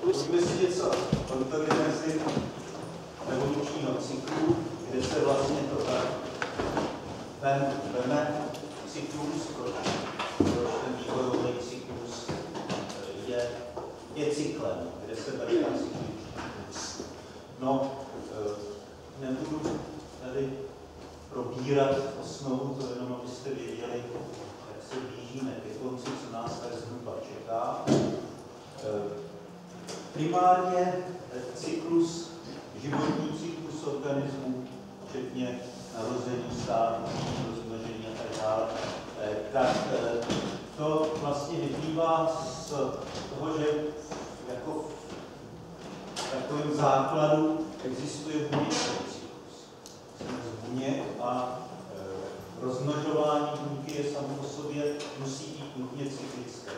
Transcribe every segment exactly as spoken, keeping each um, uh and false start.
Pojďme si něco o ontogenezi evolučního cyklu, kde se vlastně to tak veme cyklus, proč, proč ten vývojový cyklus je, je cyklem, kde se bere ten cyklus. No, nebudu tady probírat osnovu, to jenom abyste věděli, jak se blížíme ke konci, co nás tak zhruba čeká. Primárně cyklus, životní cyklus organismů, včetně narození, stárnutí, rozmnožení a tak dále, tak to vlastně vyplývá z toho, že jako v takovém základu existuje buněčný cyklus. Z buněk a e, rozmnožování buňky je samo o sobě musí být nutně cyklické.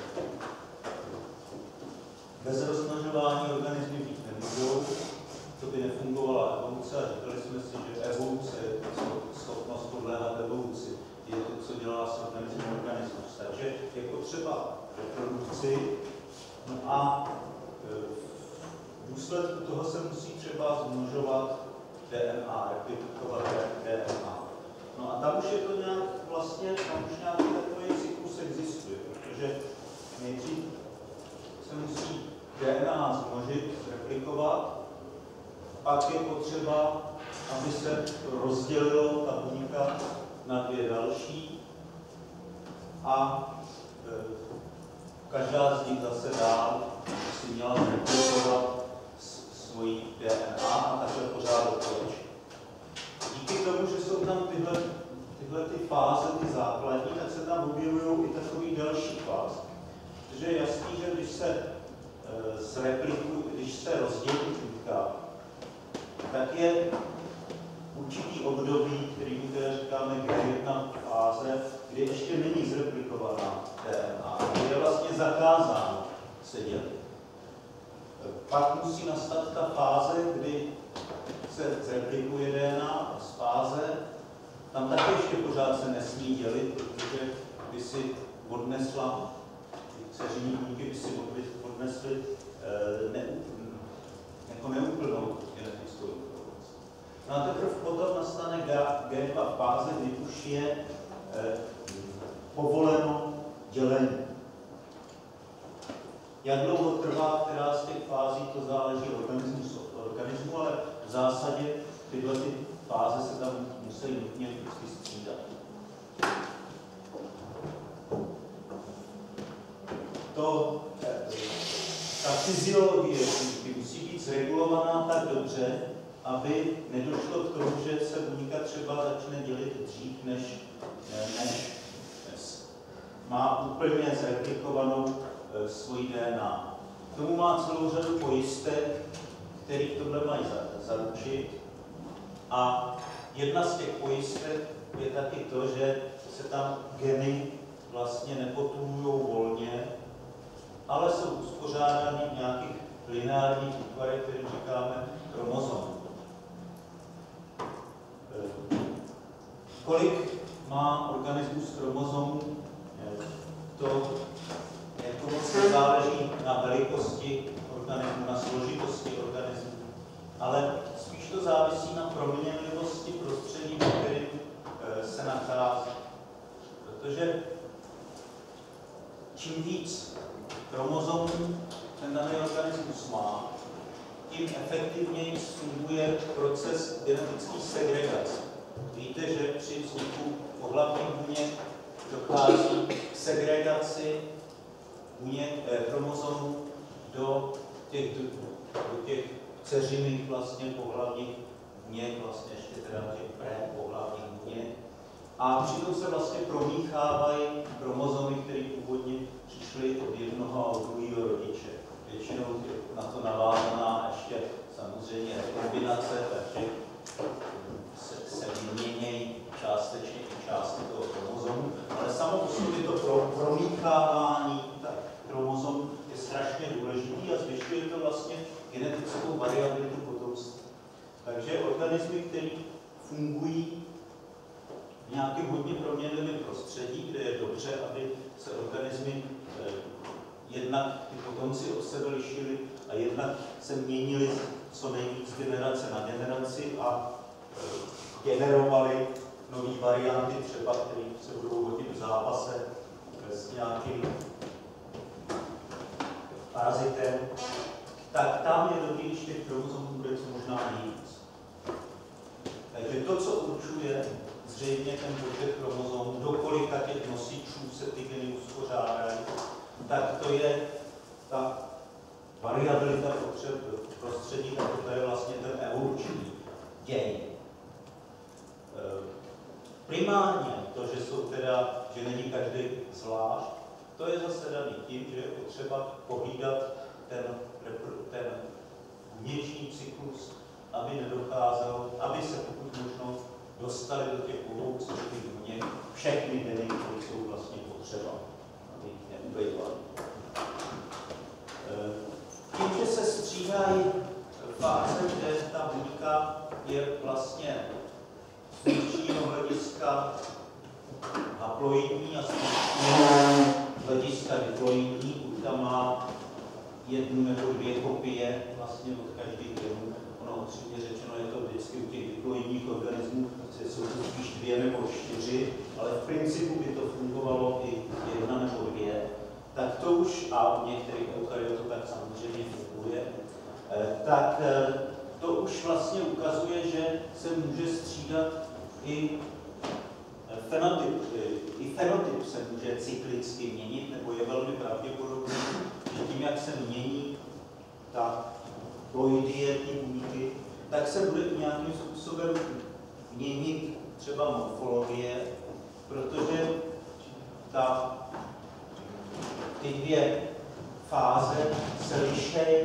Bez rozmnožování organismy být nemůžou, to by nefungovala evoluce a říkali jsme si, že evoluce je schopnost podléhat evoluci. Je to, co dělá s organismem organismus. Takže je potřeba reprodukci, no a v důsledku toho se musí třeba zmnožovat D N A, replikovat D N A. No a tam už je to nějak vlastně, tam už nějaký takový cyklus existuje, protože nejdřív se musí D N A zmnožit, replikovat, pak je potřeba, aby se rozdělilo ta buňka na dvě další a e, každá z nich zase dál si měla replikovat svoji D N A a takhle pořád dokoleč. Díky tomu, že jsou tam tyhle, tyhle ty fáze, ty základní, tak se tam objevují i takový další fáze. Protože je jasný, že když se e, zreplikují, když se rozdělí buňka, tak je určitý období, který my teda říkáme G jedna fáze, kdy ještě není zreplikovaná D N A, kdy je vlastně zakázáno se dělit. Pak musí nastat ta fáze, kdy se zreplikuje D N A z fáze, tam taky ještě pořád se nesmí dělit, protože by si odnesla, dceřiní buňky by si odnesly ne, jako neúplnou genetickou informaci. No a teprve potom nastane G dva fáze, kdy už je eh, povoleno dělení. Jak dlouho trvá, která z těch fází, to záleží od organismu, organismu, ale v zásadě tyhle ty fáze se tam musí nutně vždycky střídat. To, ta fyziologie musí být zregulovaná tak dobře, aby nedošlo k tomu, že se buňka třeba začne dělit dřív, než, než má úplně zreplikovanou e, svoji D N A. K tomu má celou řadu pojistek, který tohle mají zaručit. A jedna z těch pojistek je taky to, že se tam geny vlastně nepotulují volně, ale jsou uspořádány v nějakých lineárních útvarech, kterým říkáme chromozom. Kolik má organismus chromozomů, to jako moc záleží na velikosti organismu, na složitosti organismu, ale spíš to závisí na proměnlivosti prostředí, v kterém se nachází. Protože čím víc chromozomů ten daný organismus má, tím efektivněji funguje proces genetické segregace. Víte, že při vzniku pohlavních buněk dochází k segregaci buněk, eh, chromozomů do těch, do, do těch dceřiných vlastně pohlavních buněk, vlastně ještě teda těch prépohlavních buněk. A přitom se vlastně promíchávají chromozomy, které původně přišly od jednoho a od druhého rodiče. Většinou na to navázaná ještě samozřejmě rekombinace, takže se, se vyměnějí částečně i části toho chromozomu, ale samo o sobě to pro, promíchávání chromozom je strašně důležitý a zvyšuje to vlastně genetickou variabilitu potomství. Takže organismy, které fungují v nějakém hodně proměnlivém prostředí, kde je dobře, aby se organismy eh, jednak ty potomci od sebe lišily a jednak jednak se měnily co nejvíc generace na generaci a generovaly nové varianty, třeba které se budou hodit v zápase s nějakým parazitem, tak tam je dobrý, když těch chromozomů bude co možná nejvíc. Takže to, co určuje zřejmě ten počet chromozomů, do kolika těch nosičů se ty geny uspořádají, tak to je ta variabilita prostředí, tak to je vlastně ten evoluční děj. Primárně to, že jsou teda, že není každý zvlášť, to je zase daný tím, že je potřeba pohlídat ten, ten vnitřní cyklus, aby nedocházel, aby se pokud možno dostali do těch budoucích buněk všechny geny, které jsou vlastně potřeba, aby neubejvaly. Tím, že se střídají fáze, kde ta buňka je vlastně z funkčního hlediska haploidní a z funkčního hlediska diploidní, buď tam má jednu nebo dvě kopie vlastně od každých genů. Ono upřímně řečeno je to vždycky u těch diploidních organismů, jsou to spíš dvě nebo čtyři, ale v principu by to fungovalo i jedna nebo dvě. Tak to už, a u některých eukaryotů tak samozřejmě funguje, tak to už vlastně ukazuje, že se může střídat i fenotyp, i fenotyp se může cyklicky měnit, nebo je velmi pravděpodobné, že tím, jak se mění ta ploidie, ty buňky, tak se bude nějakým způsobem měnit třeba morfologie, protože ta, ty dvě fáze se lišejí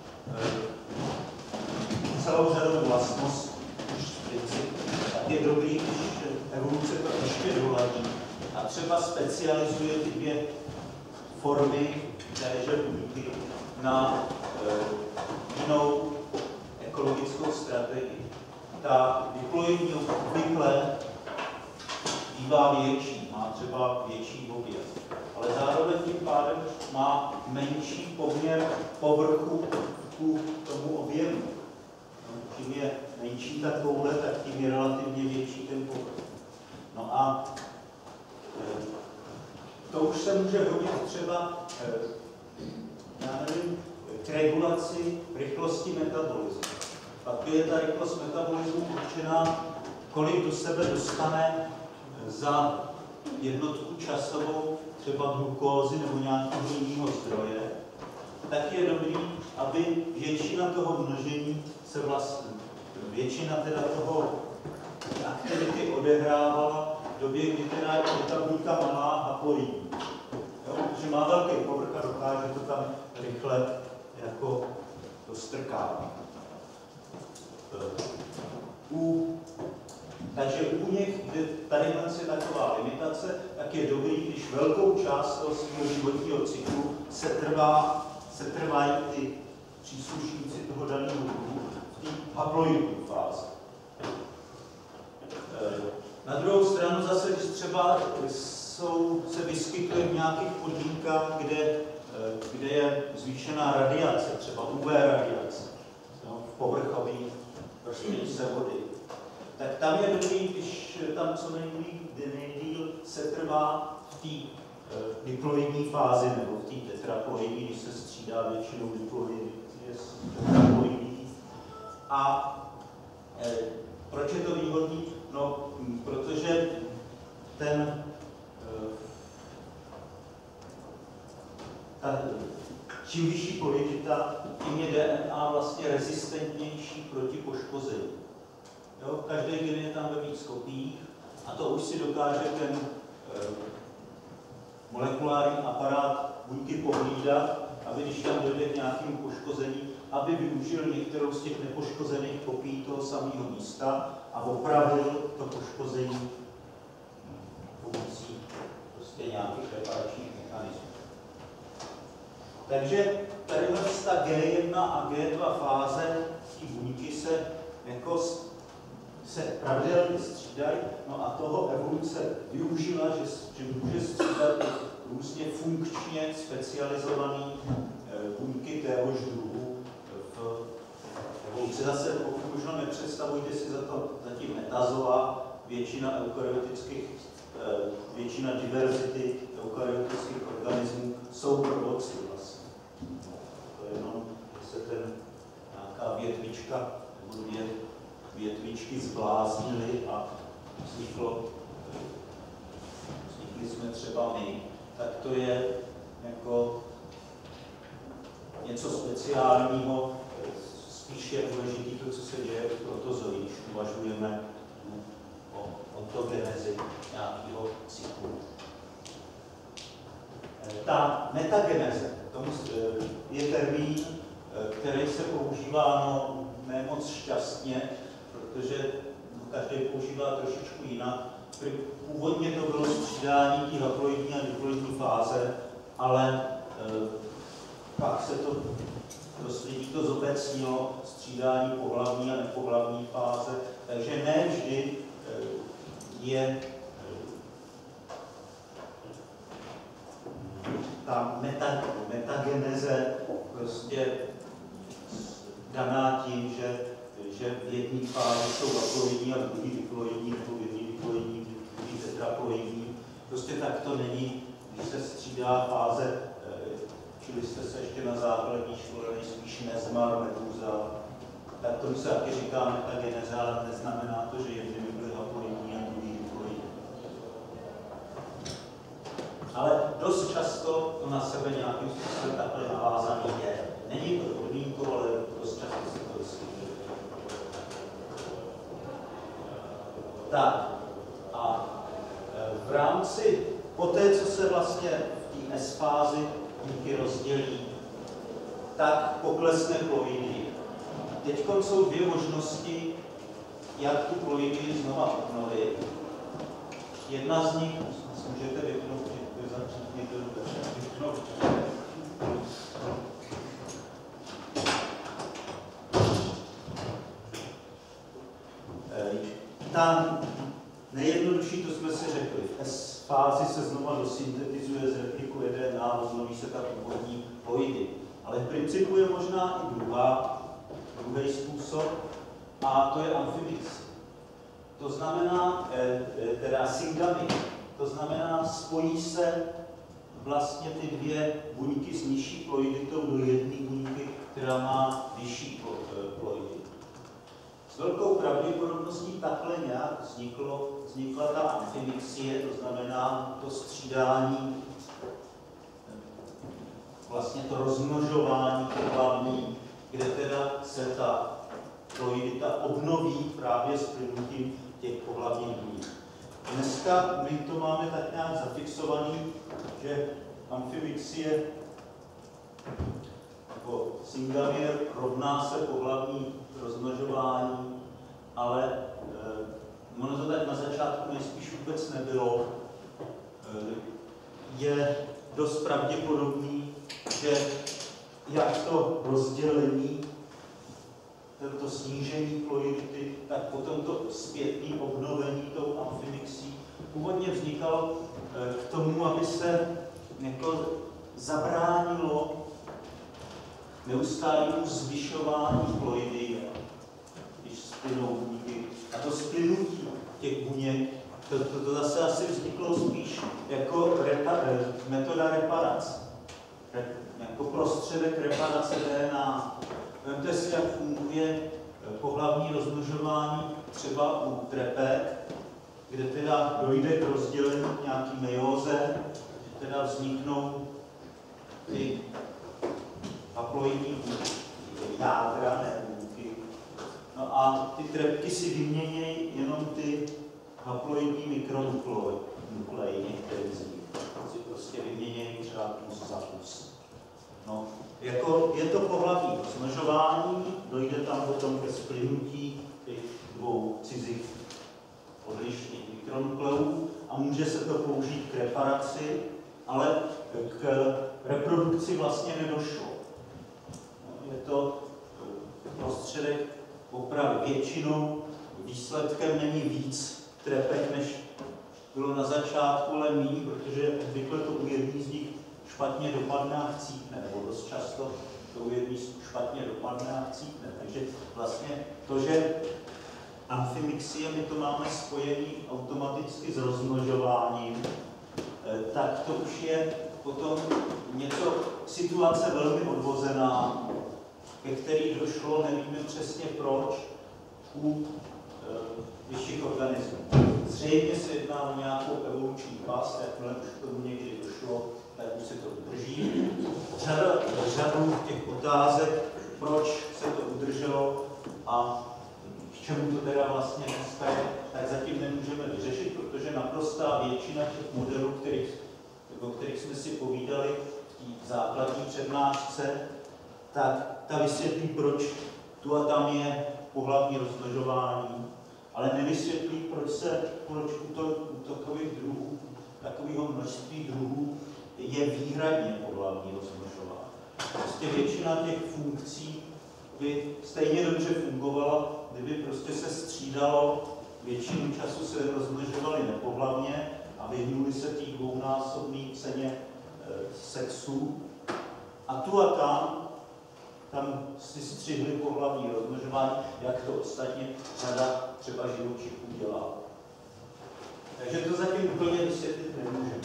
celou řadou vlastností. Tak je dobrý, když evoluce to ještě doladí a třeba specializuje ty dvě formy téže buňky na e, jinou ekologickou strategii. Ta diploidní obvykle bývá větší, má třeba větší objem, ale zároveň tím pádem má menší poměr povrchu k tomu objemu. Čím je menší ta koule, tak tím je relativně větší ten povrch. No a e, to už se může hodit třeba, e, já nevím, k regulaci rychlosti metabolismu. Pak je ta rychlost metabolismu určená, kolik do sebe dostane za jednotku časovou, třeba glukózy nebo nějakého jiného zdroje, tak je dobrý, aby většina toho množení se vlastně, většina teda toho aktivity odehrávala v době, kdy teda je ta buňka malá a políbí. Protože má velký povrch a dokáže to tam rychle jako dostrkávat. U, takže u buněk, kde tady je taková limitace, tak je dobrý, když velkou část toho svého životního cyklu se, trvá, se trvají ty příslušníci toho daného druhu v té haploidní fázi. Na druhou stranu zase, když třeba jsou, se vyskytuje v nějakých podmínkách, kde, kde je zvýšená radiace, třeba U V radiace, no, v povrchových prostředí se vody, tak tam je dobrý, když tam co nejdýl se trvá v té diploidní fázi nebo v té tetraploidní, když se střídá většinou diploidní s tetraploidní. A e, proč je to výhodný? No, protože ten e, ta, čím vyšší ploidita, tím je D N A vlastně rezistentnější proti poškození. Jo, každý gen je tam ve víc kopiích a to už si dokáže ten e, molekulární aparát buňky pohlídat, aby když tam dojde k nějakému poškození, aby využil některou z těch nepoškozených kopií toho samého místa a opravil to poškození pomocí prostě nějakých reparačních mechanismů. Takže tady ta G jedna a G dva fáze té buňky se jako se pravidelně střídají, no a toho evoluce využila, že, že může střídat různě funkčně specializované buňky téhož druhu si zase, pokud možno nepředstavujte si za to zatím metazoa, většina eukaryotických, většina diverzity eukaryotických organismů jsou prvoci vlastně. To je jenom, že se ten nějaká větvička nebo dvě větvičky zbláznily a vzniklo, vznikli jsme třeba my, tak to je jako něco speciálního, spíš je důležitý to, co se děje v protozoji, když uvažujeme o ontogenezi nějakého cyklu. Ta metageneze je termín, který se používá no, ne moc šťastně, protože každý používá trošičku jinak. Původně to bylo střídání té haploidní a diploidní fáze, ale e, pak se to dost lidí to zobecnilo, střídání pohlavní a nepohlavní fáze, takže ne vždy e, je e, ta meta, metageneze prostě daná tím, že, že v jedné fázi jsou haploidní a v druhé diploidní, nebo v jedné diploidní, v druhé tetraploidní. Prostě tak to není, když se střídá fáze, čili jste se ještě na základní škole nejspíš nezmar, medúza, tak tomu se taky říká metageneze, ale neznamená to, že jedny by byly haploidní a druhý diploidní. Ale dost často to na sebe nějakým způsobem takhle navázaný je. Není to podmínkou, ale dost často se to vyskytuje. Tak a v rámci, poté, co se vlastně v té S-fázi buňky rozdělí, tak poklesne ploidie. Teď jsou dvě možnosti, jak tu ploidii znova obnovit. Jedna z nich, můžete vypnout, že začít někdo vypnout. Ta nejjednodušší, to jsme si řekli, v S-fázi se znova dosyntetizuje, zreplikuje D N A, obnoví se ta původní ploidy. Ale v principu je možná i druhá, druhý způsob, a to je amfibix. To znamená, teda syngamy, to znamená, spojí se vlastně ty dvě buňky s nižší ploiditou do jedné buňky, která má vyšší ploidy. S velkou pravděpodobností takhle nějak vzniklo, vznikla ta amfibixie, to znamená to střídání, vlastně to rozmnožování pohlavní, kde teda se ta ploidita obnoví právě s plynutím těch pohlavních buněk. Dneska my to máme tak nějak zafixovaný, že amfibixie nebo syngamie rovná se pohlavní rozmnožování, ale eh, ono to tak na začátku nejspíš vůbec nebylo. Eh, je dost pravděpodobný, že jak to rozdělení, to snížení ploidity, tak potom to zpětné obnovení tou amfibixí původně vznikalo eh, k tomu, aby se jako zabránilo neustálému zvyšování ploidy, když splynou buňky. A to splynutí těch buněk, to, to, to zase asi vzniklo spíš jako repa, metoda reparace. Re, jako prostředek reparace D N A. Vemte si, jak funguje pohlavní rozmnožování třeba u trepek, kde teda dojde k rozdělení nějaký mejóze, že teda vzniknou ty haploidní jádra, ne buňky. No a ty trepky si vyměnějí jenom ty haploidní mikronukleiny, které z nich si prostě vyměnějí třeba kus za kus. No, jako je to pohlavní rozmnožování, dojde tam potom ke splynutí těch dvou cizích odlišných mikronukleů a může se to použít k reparaci, ale k reprodukci vlastně nedošlo. Je to prostředek opravy. Většinou výsledkem není víc trepek, než bylo na začátku, ale míň, protože obvykle to u jedný z nich špatně dopadne a chcípne, nebo dost často to u jedný špatně dopadne. dopadne a chcípne. Takže vlastně to, že amfimixie, my to máme spojený automaticky s rozmnožováním, tak to už je potom něco, situace velmi odvozená, ke který došlo, nevíme přesně proč, u e, vyšších organismů. Zřejmě se jedná o nějakou evoluční pas, jakmile už k tomu někdy došlo, tak už se to udrží. Řada, řadu těch otázek, proč se to udrželo a k čemu to teda vlastně dneska je, tak zatím nemůžeme vyřešit, protože naprostá většina těch modelů, kterých, o kterých jsme si povídali v základní přednášce, tak ta vysvětlí, proč tu a tam je pohlavní rozmnožování, ale nevysvětlí, proč se proč u, to, u takových druhů, takového množství druhů je výhradně pohlavní rozmnožování. Prostě většina těch funkcí by stejně dobře fungovala, kdyby prostě se střídalo, většinu času se rozmnožovali nepohlavně a vyhnuli se té dvounásobné ceně e, sexu. A tu a tam, tam si střihli pohlavní rozmnožování, jak to ostatně řada třeba živočichů dělá. Takže to zatím úplně vysvětlit nemůžeme.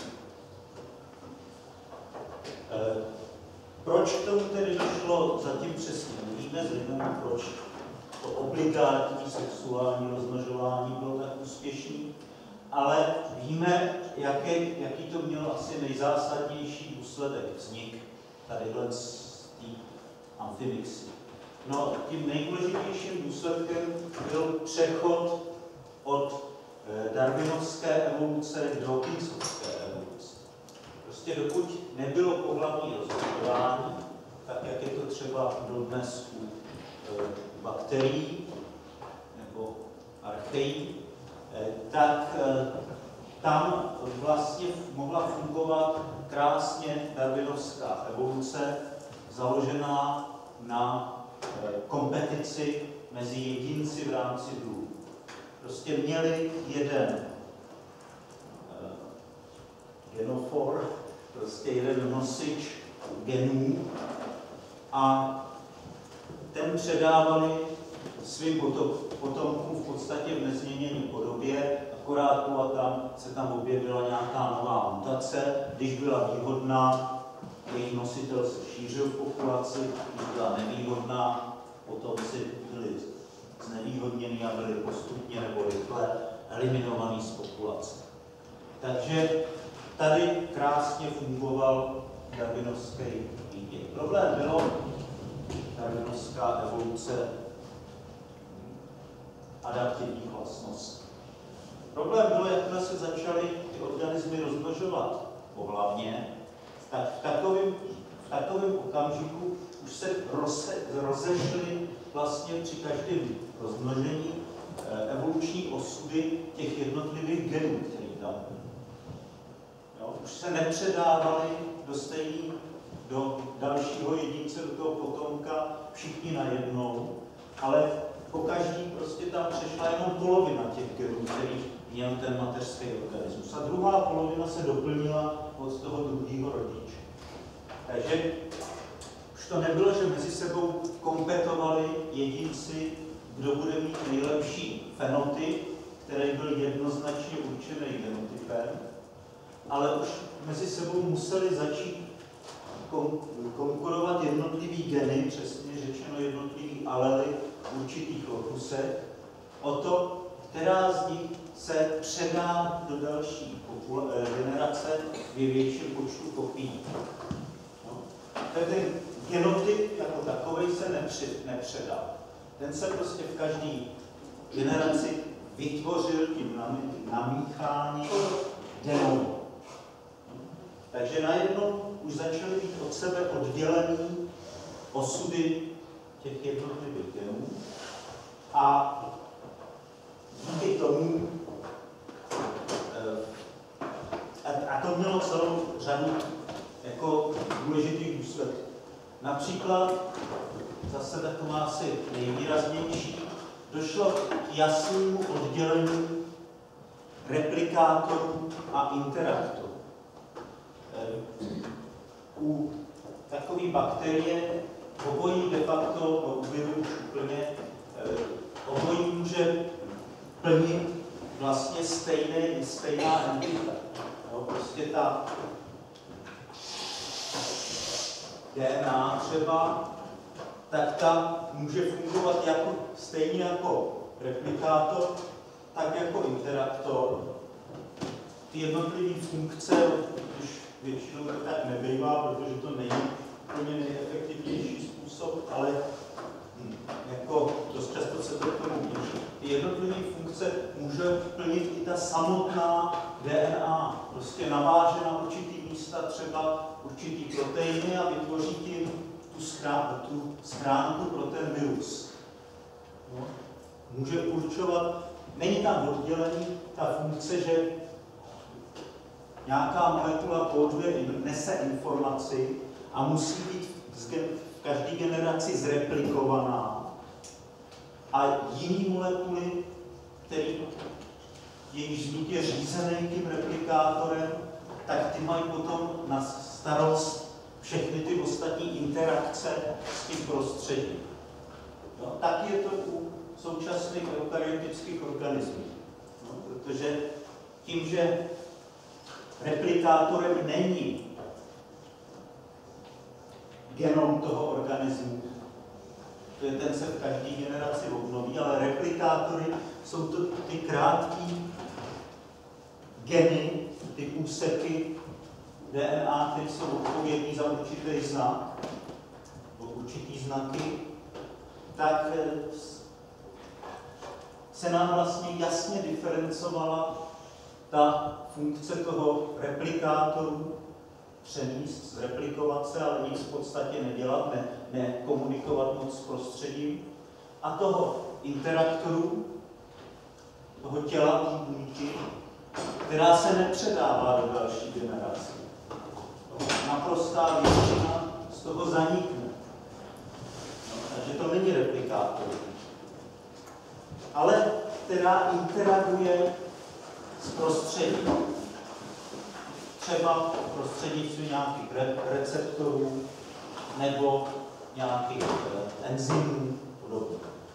E, proč k tomu tedy došlo, zatím přesně nevíme, zřejmě proč to obligátní sexuální rozmnožování bylo tak úspěšný, ale víme, jaký, jaký to mělo asi nejzásadnější důsledek, vznik tadyhle z té amfimixie. No, tím nejdůležitějším důsledkem byl přechod od darwinovské evoluce k dawkinsovské evoluci. Prostě dokud nebylo pohlavní rozmnožování, tak jak je to třeba dodnes u e, bakterií nebo archeí, e, tak e, tam vlastně mohla fungovat krásně darwinovská evoluce, založená na e, kompetici mezi jedinci v rámci druhů. Prostě měli jeden e, genofor, prostě jeden nosič genů a ten předávali svým potomkům v podstatě v nezměněné podobě, akorát tu a tam se tam objevila nějaká nová mutace, když byla výhodná, její nositel se šířil v populaci, když byla nevýhodná, potomci byli znevýhodněni a byli postupně nebo rychle eliminovaní z populace. Takže tady krásně fungoval darwinovský vývoj. Problém bylo darwinovská evoluce adaptivních vlastností. Problém bylo, jakmile se začaly ty organismy rozmnožovat pohlavně, tak v takovém, v takovém okamžiku už se roze, rozešly vlastně při každém rozmnožení evoluční osudy těch jednotlivých genů, které tam byly. Už se nepředávali do stejný, do dalšího jedince, do toho potomka, všichni najednou, ale pokaždý prostě tam přešla jenom polovina těch genů, který měl ten mateřský organismus. A druhá polovina se doplnila od toho druhého rodiče. Takže už to nebylo, že mezi sebou kompetovali jedinci, kdo bude mít nejlepší fenotyp, který byl jednoznačně určený genotypem, ale už mezi sebou museli začít kon konkurovat jednotlivý geny, přesně řečeno jednotlivý alely v určitých lokusech, o to, která z nich se předá do další generace ve větším počtu kopií. No. Ten genotyp jako takový se nepředá. Ten se prostě v každé generaci vytvořil tím namícháním genomu. Takže najednou už začaly být od sebe oddělený osudy těch jednotlivých genů a díky tomu, a to mělo celou řadu jako důležitých důsledků. Například, zase taková asi nejvýraznější, došlo k jasnému oddělení replikátorů a interaktorů. U takové bakterie obojí de facto, stejná entita. No, prostě ta D N A třeba, tak ta může fungovat jako, stejně jako replikátor, tak jako interaktor. Ty jednotlivé funkce, když většinou to tak nebývá, protože to není úplně nejefektivnější způsob, ale hm, jako dost často se to k tomu měří. Ty jednotlivé funkce může plnit i ta samotná D N A. Prostě naváže na určitý místa třeba určitý proteiny a vytvoří tím tu, schrán, tu schránku pro ten virus. No. Může určovat, není tam oddělení ta funkce, že nějaká molekula kóduje, nese informaci a musí být v každé generaci zreplikovaná. A jiný molekuly, který jejíž vznik je řízený tím replikátorem, tak ty mají potom na starost všechny ty ostatní interakce s tím prostředím. No, tak je to u současných eukaryotických organismů. No, protože tím, že replikátorem není genom toho organismu, to je ten se v každé generaci obnoví, ale replikátory jsou to ty krátké geny, ty úseky D N A, které jsou odpovědní za určitý znak, určitý znaky, tak se nám vlastně jasně diferencovala ta funkce toho replikátoru, přenést, zreplikovat se, ale nic v podstatě nedělat, ne, nekomunikovat moc s prostředím, a toho interaktoru, toho těla té buňky, která se nepředává do další generace. Naprostá většina z toho zanikne. No, takže to není replikátor. Ale která interaguje s prostředím. Třeba prostřednictvím nějakých re receptorů nebo nějakých eh, enzymů podobně.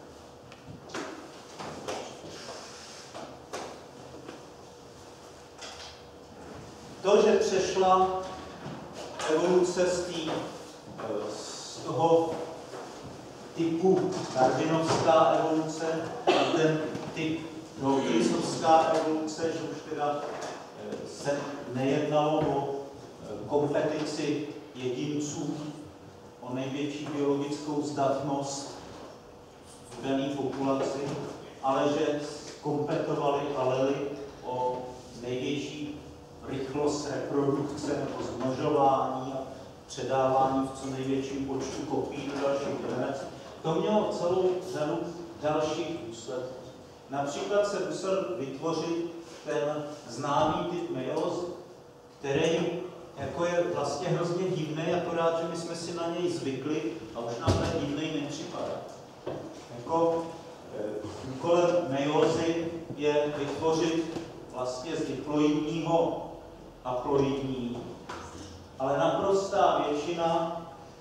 To, že přešla evoluce z, tý, z toho typu darwinovská evoluce a ten typ dawkinsovská evoluce, že už teda se nejednalo o kompetici jedinců, o největší biologickou zdatnost v dané populaci, ale že kompetovali alely o největší rychlost reprodukce nebo zmnožování a předávání v co největším počtu kopií do dalších generací. To mělo celou řadu dalších důsledků. Například se musel vytvořit ten známý typ meiózy, který jako je vlastně hrozně divný, akorát, že my jsme si na něj zvykli a už nám ten divný nepřipadá. Jako úkolem meiózy je vytvořit vlastně z diploidního haploidní, ale naprostá většina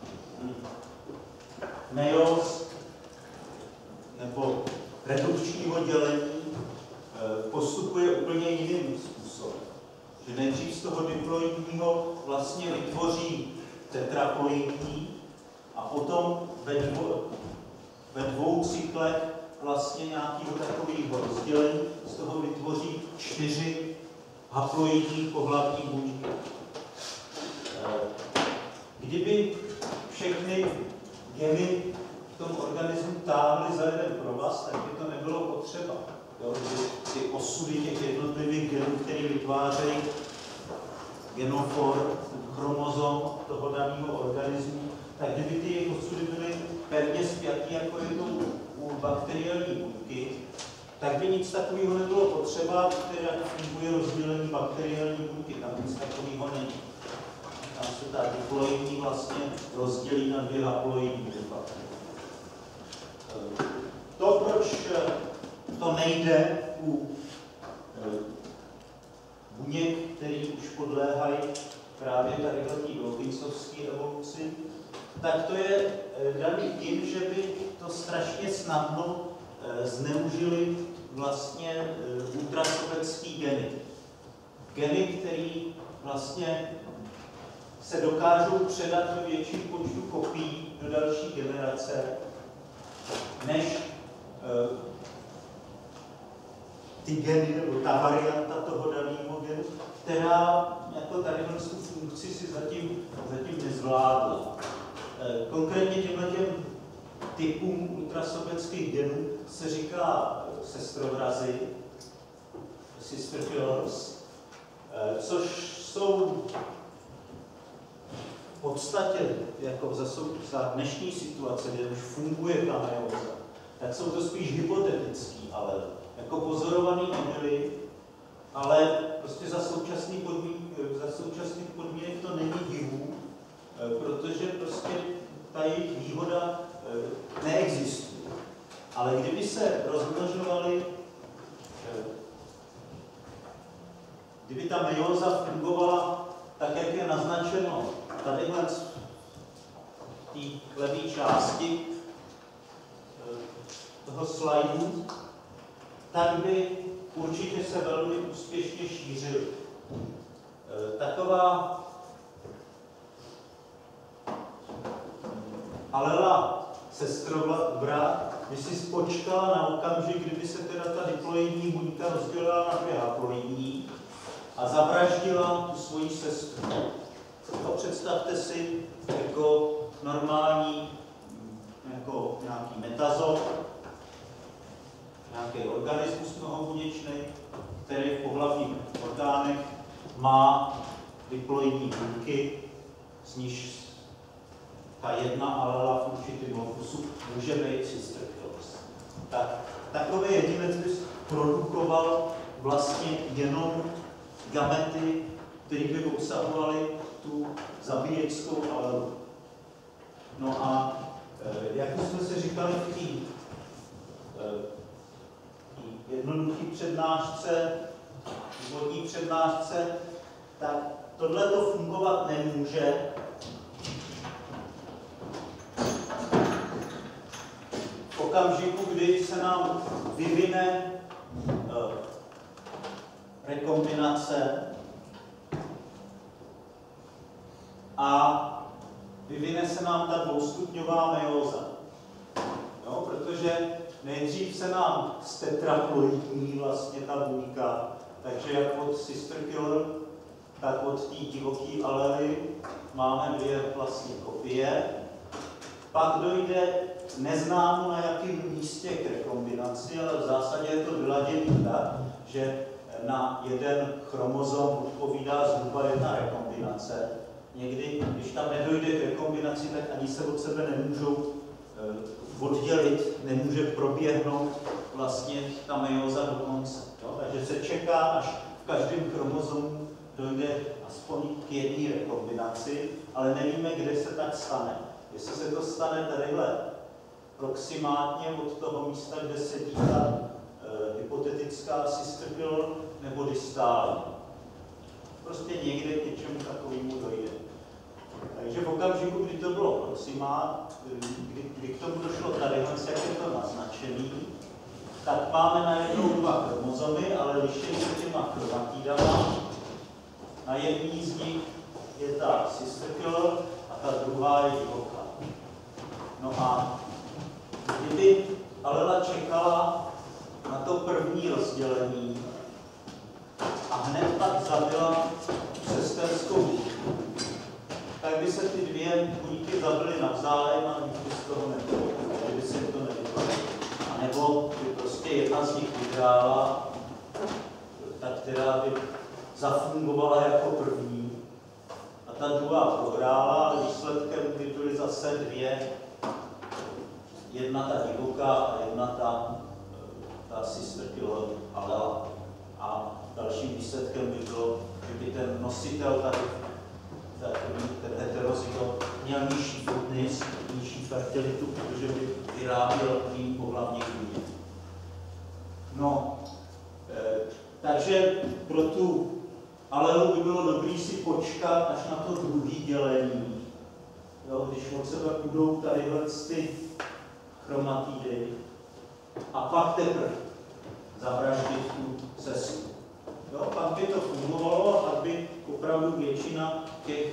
meióz nebo redukčního dělení postupuje úplně jiným způsobem. Že nejdřív z toho diploidního vlastně vytvoří tetraploidní a potom ve dvou, ve dvou cyklech vlastně nějakého takového rozdělení z toho vytvoří čtyři haploidní pohlavní buňky. Kdyby všechny geny v tom organismu táhly za jeden provaz, tak by to nebylo potřeba. Jo, ty osudy těch jednotlivých genů, které vytvářejí genofor, chromozom toho daného organismu, tak kdyby ty jejich osudy byly pevně spjatý, jako je to u bakteriální buňky, tak by nic takového nebylo potřeba, které funguje rozdělení bakteriální buňky, tam nic takového není. Tam se ta diploidní vlastně rozdělí na dvě haploidní. To, proč to nejde u buněk, které už podléhají právě tady dawkinsovské evoluci, tak to je daný tím, že by to strašně snadno zneužili vlastně ultrasovětský geny. geny, které vlastně se dokážou předat do větším počtu kopií do další generace, než uh, ty geny, nebo ta varianta toho daného genu, která jako tady tu funkci si zatím, zatím nezvládla. Uh, konkrétně těmhle těm typům ultrasovětských genů se říká sestrovrazy, sister killers, uh, což jsou v podstatě jako za, za dnešní situace, kde už funguje ta meioza, tak jsou to spíš hypotetický, ale jako pozorovaný nebyly, ale prostě za současný podmínek, za současných podmínek to není divu, protože prostě ta jejich výhoda neexistuje. Ale kdyby se rozmnožovaly, kdyby ta meioza fungovala tak, jak je naznačeno tadyhle v té levé části toho slajdu, tak by určitě se velmi úspěšně šířil. Taková alela sestrovra by si spočkala na okamžik, kdyby se teda ta diploidní buňka rozdělila na dvě haploidní a zavraždila tu svoji sestru. To představte si jako normální, jako nějaký metazot, nějaký organismus mnohobuněčný, který v pohlavních orgánech má diploidní buňky, z níž ta jedna alela v určitém lokusu může být sister killers. Tak takový jedinec by produkoval vlastně jenom gamety, které by obsahovaly tu zabíjeckou alelu. No a jak jsme se říkali v té jednoduché přednášce, úvodní přednášce, tak tohle to fungovat nemůže. V okamžiku, kdy se nám vyvine uh, rekombinace a vyvine se nám ta dvoustupňová meioza. Jo, protože nejdřív se nám stetraploidní vlastně ta buňka, takže jak od sister killer, tak od té divoké alely máme dvě vlastně kopie. Pak dojde neznámo na jakém místě k rekombinaci, ale v zásadě je to vyladěný tak, že na jeden chromozom odpovídá zhruba jedna rekombinace. Někdy, když tam nedojde k rekombinaci, tak ani se od sebe nemůžou oddělit, nemůže proběhnout vlastně ta meioza do konce. Jo? Takže se čeká, až v každém chromozomu dojde aspoň k jedné rekombinaci, ale nevíme, kde se tak stane. Jestli se to stane tadyhle proximátně od toho místa, kde sedí ta e, hypotetická sister killer, nebo distálně. Prostě někde k něčemu takovému dojde. Takže v okamžiku, kdy to bylo proximát, kdy, kdy k tomu došlo tady, jak je to naznačený, tak máme najednou dva chromozomy, ale lišení se těma chromatidama. Na jedný z nich je ta sister killer a ta druhá je divoká. No a kdyby alela čekala na to první rozdělení a hned pak zabila sesterskou buňku, tak by se ty dvě buňky zabily navzájem a nic by z toho nebylo, kdyby se to nevypadlo. A nebo by prostě jedna z nich vyhrála, ta, která by zafungovala jako první, a ta druhá prohrála, a výsledkem by byly zase dvě, jedna ta divoká a jedna ta, ta sister killer alela. A dalším výsledkem by bylo, že by ten nositel tady, ten heterozygot, měl nižší fitness, nižší fertilitu, protože by vyráběl méně pohlavních buněk. No, e, takže pro tu alelu by bylo dobré si počkat až na to druhé dělení. Jo, když od sebe budou tadyhle ty chromatidy a pak teprve zavraždit tu sestru. Jo, pak by to fungovalo a pak by opravdu většina těch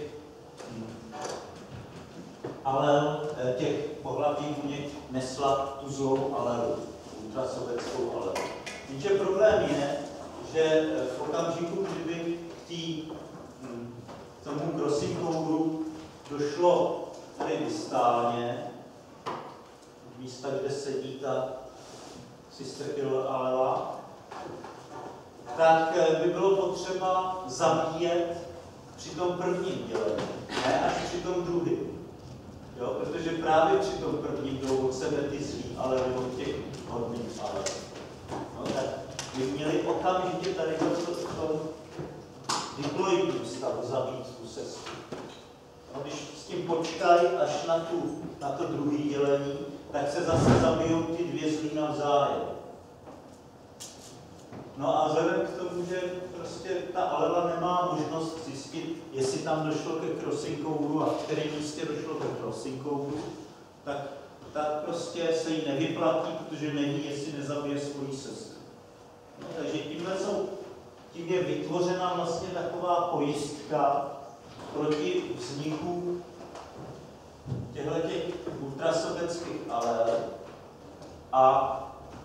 alel, těch pohlavních buněk nesla tu zlou alelu, ultrasovětskou alelu. Jenže problém je, že v okamžiku, kdyby k tý, tomu crossing coderu došlo tady distálně, místa, kde sedí ta sister killer alela, tak by bylo potřeba zabíjet při tom prvním dělení, ne až při tom druhém. Jo? Protože právě při tom prvním jdou od sebe ty zlý alely od těch hodných alel. No, tak by měli okamžitě tady to v tom diploidním stavu zabít tu sestru. No, když s tím počkají až na, tu, na to druhé dělení, tak se zase zabijou ty dvě zlí navzájem. No a vzhledem k tomu, že prostě ta alela nemá možnost zjistit, jestli tam došlo ke crossing coderu a v kterém místě došlo ke crossing coderu, tak, tak prostě se jí nevyplatí, protože neví, jestli nezabije svoji sestru. No, takže tímhle jsou, tím je vytvořena vlastně taková pojistka proti vzniku těchto ultrasovětských alel a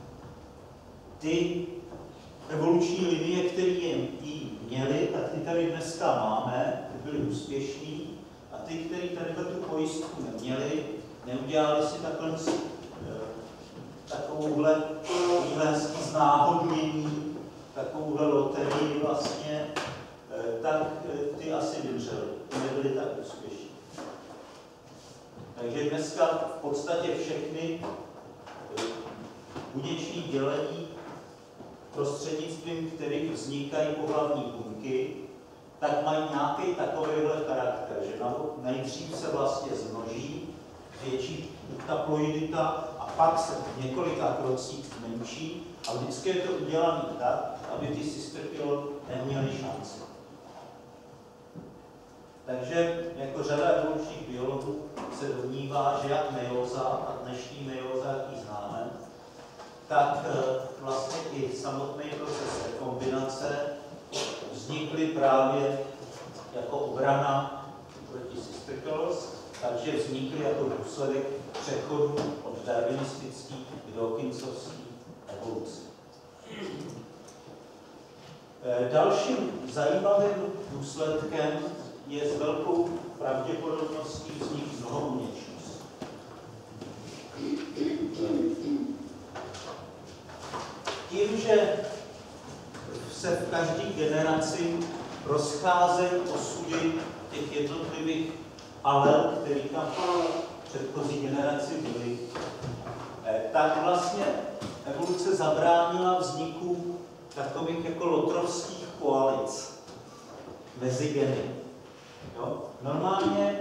ty evoluční linie, které jí měly, tak ty tady dneska máme, ty byly úspěšný, a ty, které tady tu pojistku neměli, neudělali si takhle takovouhle znáhodnění, takovouhle loterii vlastně, tak ty asi vymřely, nebyly tak úspěšní. Takže dneska v podstatě všechny buněční dělení, prostřednictvím kterých vznikají pohlavní buňky, tak mají nějaký takovýhle charakter, že nejdřív se vlastně zmnoží, větší haploidita a pak se v několika krocích zmenší a vždycky je to udělané tak, aby ty sister killer neměly šanci. Takže jako řada evolučních biologů se domnívá, že jak meióza a dnešní meióza, jaký známe, tak vlastně i samotný proces rekombinace vznikly právě jako obrana proti sister killers, takže vznikly jako důsledek přechodu od darwinistické k dawkinsovské evoluci. Dalším zajímavým důsledkem je s velkou pravděpodobností vznik mnohobuněčnosti. Tím, že se v každé generaci rozcházejí osudy těch jednotlivých alel, které tam v předchozí generaci byly, tak vlastně evoluce zabránila vzniku takových jako lotrovských koalic mezi geny. Jo? Normálně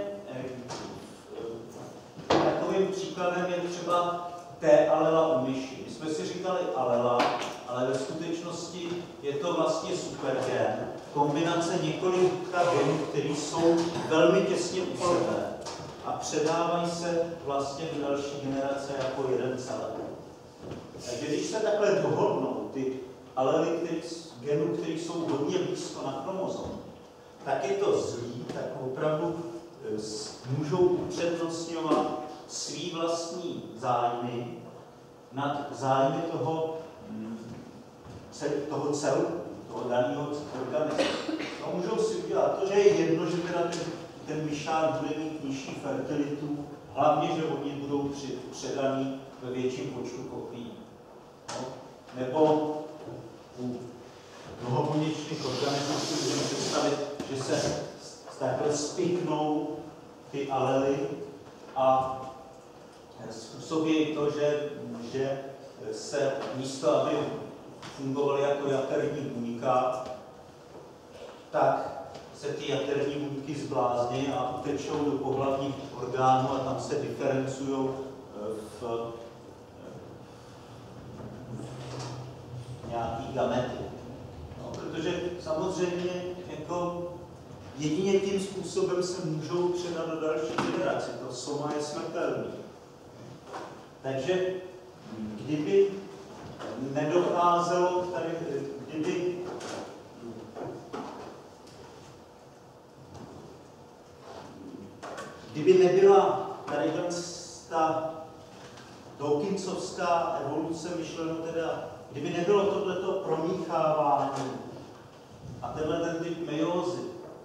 takovým příkladem je třeba T alela u myši. My jsme si říkali alela, ale ve skutečnosti je to vlastně supergen, kombinace několika genů, které jsou velmi těsně u sebe a předávají se vlastně do další generace jako jeden celek. Takže když se takhle dohodnou ty alely který, genů, které jsou hodně blízko na chromozom, tak je to zlý, tak opravdu můžou upřednostňovat svý vlastní zájmy nad zájmy toho, toho celku, toho daného organismu. No, můžou si udělat to, že je jedno, že teda ten, ten myšák bude mít nižší fertilitu, hlavně, že oni budou předaný ve větším počtu kopií. No, nebo u mnohobuněčných organismů si můžeme představit, že se takhle spiknou ty alely a způsobí to, že, že se místo, aby fungovaly jako jaterní buňka, tak se ty jaterní buňky zblázní a utečou do pohlavních orgánů a tam se diferencují v, v nějaký gamety. No, protože samozřejmě jako jedině tím způsobem se můžou předat do další generace. To soma je smrtelný. Takže kdyby nedocházelo tady, kdyby kdyby nebyla tady ta Dawkinsovská evoluce, myšleno teda, kdyby nebylo tohleto promíchávání a tenhle ten typ meiózy,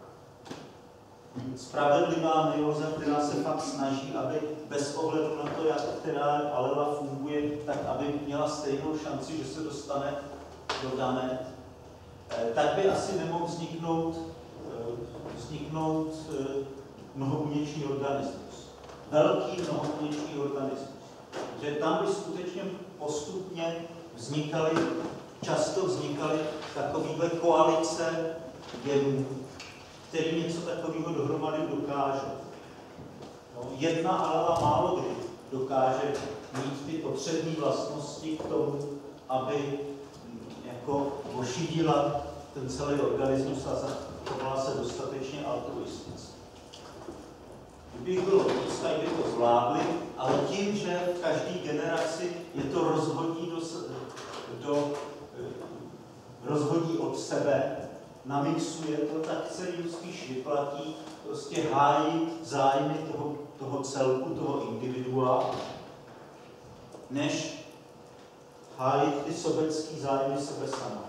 spravedlivá meióza, která se fakt snaží, aby bez ohledu na to, jak která alela funguje, tak aby měla stejnou šanci, že se dostane do dané, tak by asi nemohl vzniknout, vzniknout mnohobuněčný organismus. Velký mnohobuněčný organismus. Že tam by skutečně postupně vznikaly, často vznikaly takovéhle koalice genů, který něco takového dohromady dokáže. No, jedna alela málo kdy dokáže mít ty potřebné vlastnosti k tomu, aby jako ošidila ten celý organismus a zachovala se dostatečně altruisticky. Kdyby bylo víc, tak by to zvládli, ale tím, že v každé generaci je to rozhodí, do, do, rozhodí od sebe, namixuje to, tak se jim spíš vyplatí prostě hájit zájmy toho, toho celku, toho individua, než hájit ty sobecký zájmy sebe sama.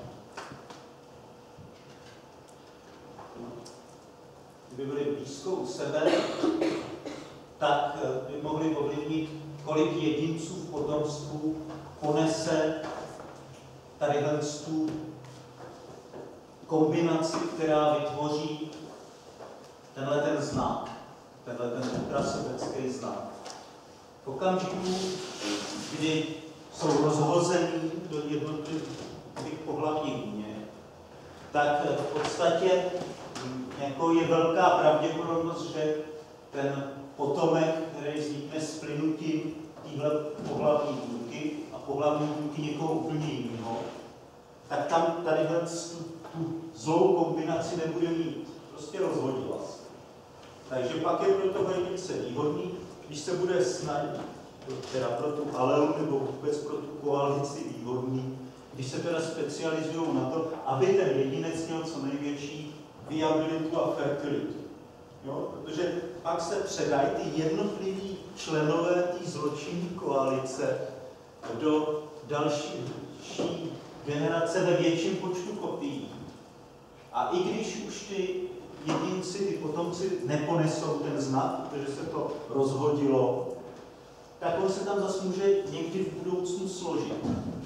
Kdyby byli blízko u sebe, tak by mohli ovlivnit, kolik jedinců v potomstvu ponese tadyhle tu kombinaci, která vytvoří tenhle ten znak, tenhle ten ultrasobecký znak. V okamžiku, kdy jsou rozhozený do jednotlivých pohlavních buněk, tak v podstatě jako je velká pravděpodobnost, že ten potomek, který vznikne s plynutím téhle pohlavní buňky a pohlavní buňky někoho úplně jiného, tak tam tady tu, tu zlou kombinaci nebude mít. Prostě rozhodila se. Takže pak je pro toho jedince výhodný, když se bude snažit, teda pro tu alelu nebo vůbec pro tu koalici výhodný, když se teda specializují na to, aby ten jedinec měl co největší viabilitu a fertilitu. Jo? Protože pak se předají ty jednotliví členové té zločinné koalice do další generace ve větším počtu kopií. A i když už ty jedinci, ty potomci neponesou ten znak, protože se to rozhodilo, tak on se tam zase může někdy v budoucnu složit.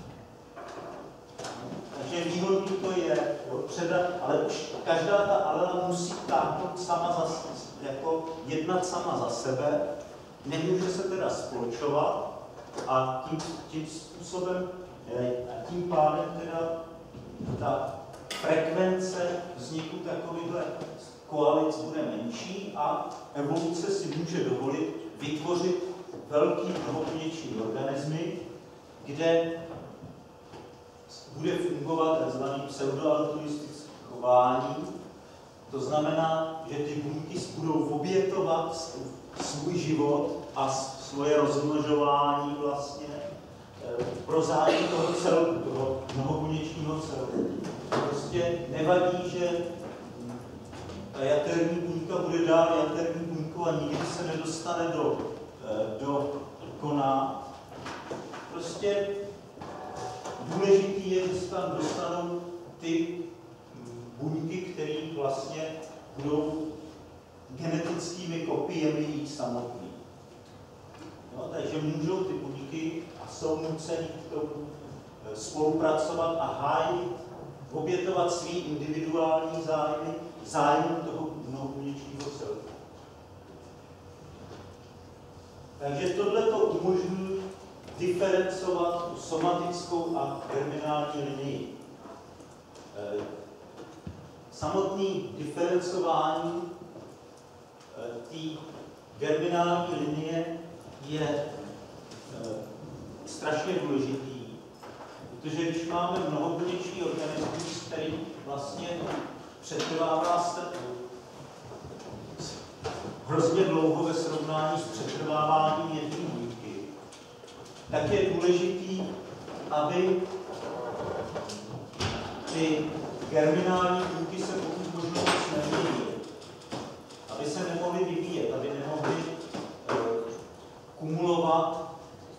Takže výhodný to je, jo, předat, ale už každá ta alela musí táhnout sama za, jako jednat sama za sebe, nemůže se teda spolčovat a tím, tím způsobem, a tím pádem teda ta frekvence vzniku takovýchhle koalic bude menší a evoluce si může dovolit vytvořit velký mnohobuněčný organismy, kde bude fungovat tzv. Pseudoaltruistické chování. To znamená, že ty buňky budou obětovat svůj život a svoje rozmnožování vlastně pro zájem toho celku, toho mnohobuněčního celku. Prostě nevadí, že ta jaterní buňka bude dál jaterní buňkou a nikdy se nedostane do, do kona. Prostě důležitý je, že se tam dostanou ty buňky, které vlastně budou genetickými kopiemi jich samotných. No, takže můžou ty buňky a jsou nuceni k tomu spolupracovat a hájit, obětovat svý individuální zájmy, zájmu toho mnohobuněčního celku. Takže tohle to umožní diferencovat tu somatickou a germinální linii. Samotný diferencování té germinální linie je strašně důležitý, protože když máme mnohobuněčný organismus, který vlastně přetrvává hrozně dlouho ve srovnání s přetrváváním jedné buňky, tak je důležitý, aby ty germinální buňky se pokud možno moc nevyvíjely. Aby se nemohly vyvíjet, aby nemohly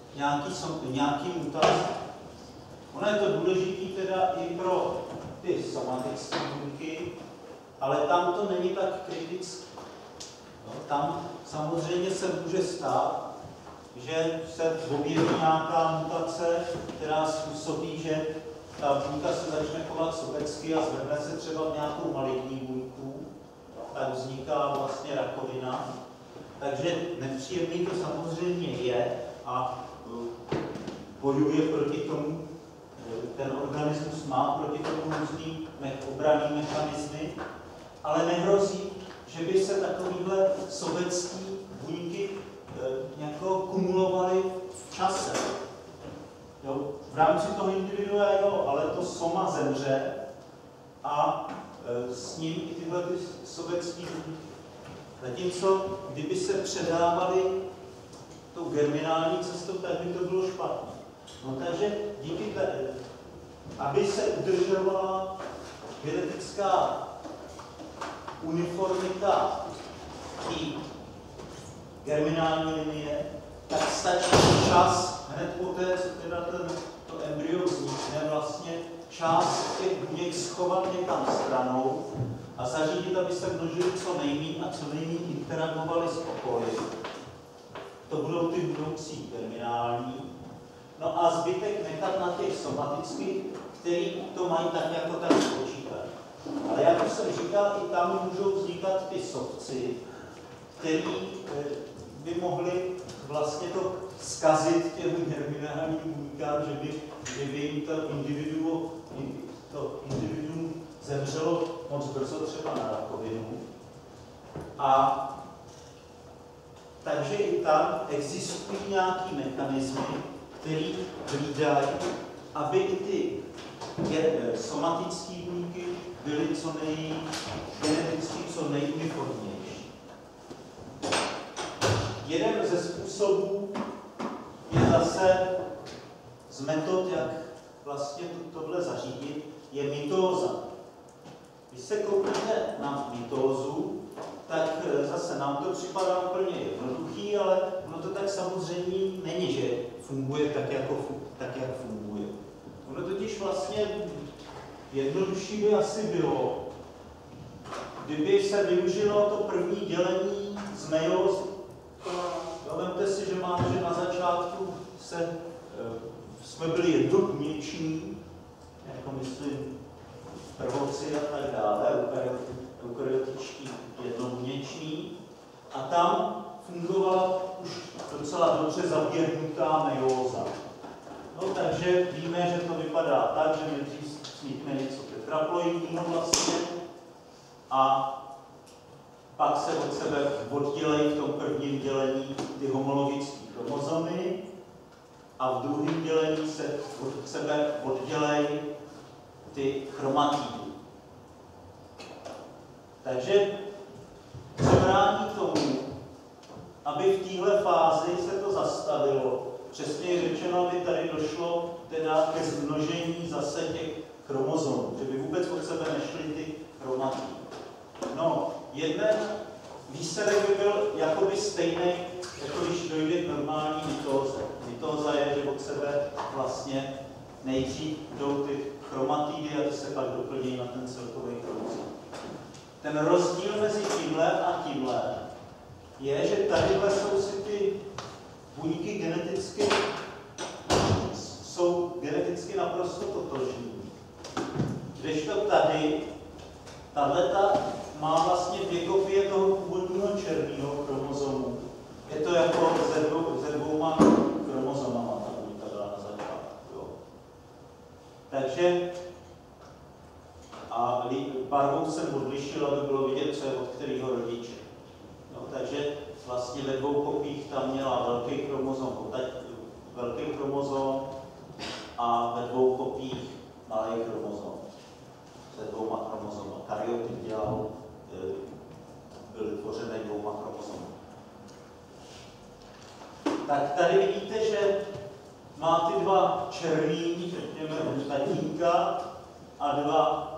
nějaký, nějaký mutace. Ono je to důležitý teda i pro ty somatické buňky, ale tam to není tak kritické. No, tam samozřejmě se může stát, že se objeví nějaká mutace, která způsobí, že ta buňka se začne chovat sobecky a zvrhne se třeba v nějakou maligní buňku, tak vzniká vlastně rakovina. Takže nepříjemný to samozřejmě je a bojuje proti tomu, ten organismus má proti tomu různý obranný mechanismy, ale nehrozí, že by se takovýhle sobecký buňky jako kumulovaly v čase. Jo? V rámci toho individua jo, ale to soma zemře a e, s ním i tyhle ty sobecké buňky. Zatímco, kdyby se předávaly tou germinální cestou, tak by to bylo špatné. No takže díky té, aby se udržovala genetická uniformita té germinální linie, tak stačí čas, hned poté, co teda ten, to embryo vznikne, vlastně část těch buněk schovat někam stranou a zařídit, aby se množili co nejméně a co nejméně interagovali s okolím. To budou ty budoucí terminální. No a zbytek nechat na těch somatických, který to mají tak jako tak spočítat. Ale jak už jsem říkal, i tam můžou vznikat ty sovci, který by mohli vlastně to zkazit těm germinálním buňkám, že by, že by jim to individuum, to individuum zemřelo moc brzo třeba na rakovinu. A takže i tam existují nějaký mechanismy, které hlídají, aby i ty somatické buňky byly co nej, geneticky co nejuniformnější. Jeden ze způsobů je zase z metod, jak vlastně tohle zařídit, je mitóza. Když se kouknete na mitózu, tak zase nám to připadá úplně jednoduchý, ale ono to tak samozřejmě není, že funguje tak, jako, tak jak funguje. Ono totiž vlastně jednodušší by asi bylo, kdyby se využilo to první dělení z meiózy. Vemte si, že máme, že na začátku se, jsme byli jednobuněční, jako myslím prvoci a tak dále, eukaryotičtí jednobuněční, a tam fungovala už docela dobře zaběhnutá meióza. No, takže víme, že to vypadá tak, že nejdřív vznikne něco tetraploidního vlastně a pak se od sebe oddělejí v tom prvním dělení ty homologické chromozomy a v druhém dělení se od sebe oddělejí ty chromatidy. Takže se brání tomu, aby v téhle fázi se to zastavilo. Přesně řečeno, aby tady došlo teda ke zmnožení zase těch chromozomů, že by vůbec od sebe nešly ty chromatidy. No, jeden výsledek by byl jakoby stejný, jako když dojde k normální mitóze. Mitóza je, že od sebe vlastně nejdřív jdou ty chromatidy a ty se pak doplní na ten celkový chromozom. Ten rozdíl mezi tímhle a tímhle je, že tadyhle jsou si ty buňky geneticky, jsou geneticky naprosto totožní. Kdežto tady, tahleta má vlastně dvě kopie toho původního černého chromozomu. Je to jako ze, dvou, ze dvouma chromozomama, ta buňka byla na začátku. Jo. Takže a barvou jsem odlišil, aby bylo vidět, co je od kterého rodiče. No, takže vlastně ve dvou kopiích tam měla velký chromozom, velký chromozom a ve dvou kopiích malý chromozom. Se dvouma chromozoma. Karyotyp dělal, byl tvořený dvouma chromozomy. Tak tady vidíte, že má ty dva černý, řekněme, od tatínka a dva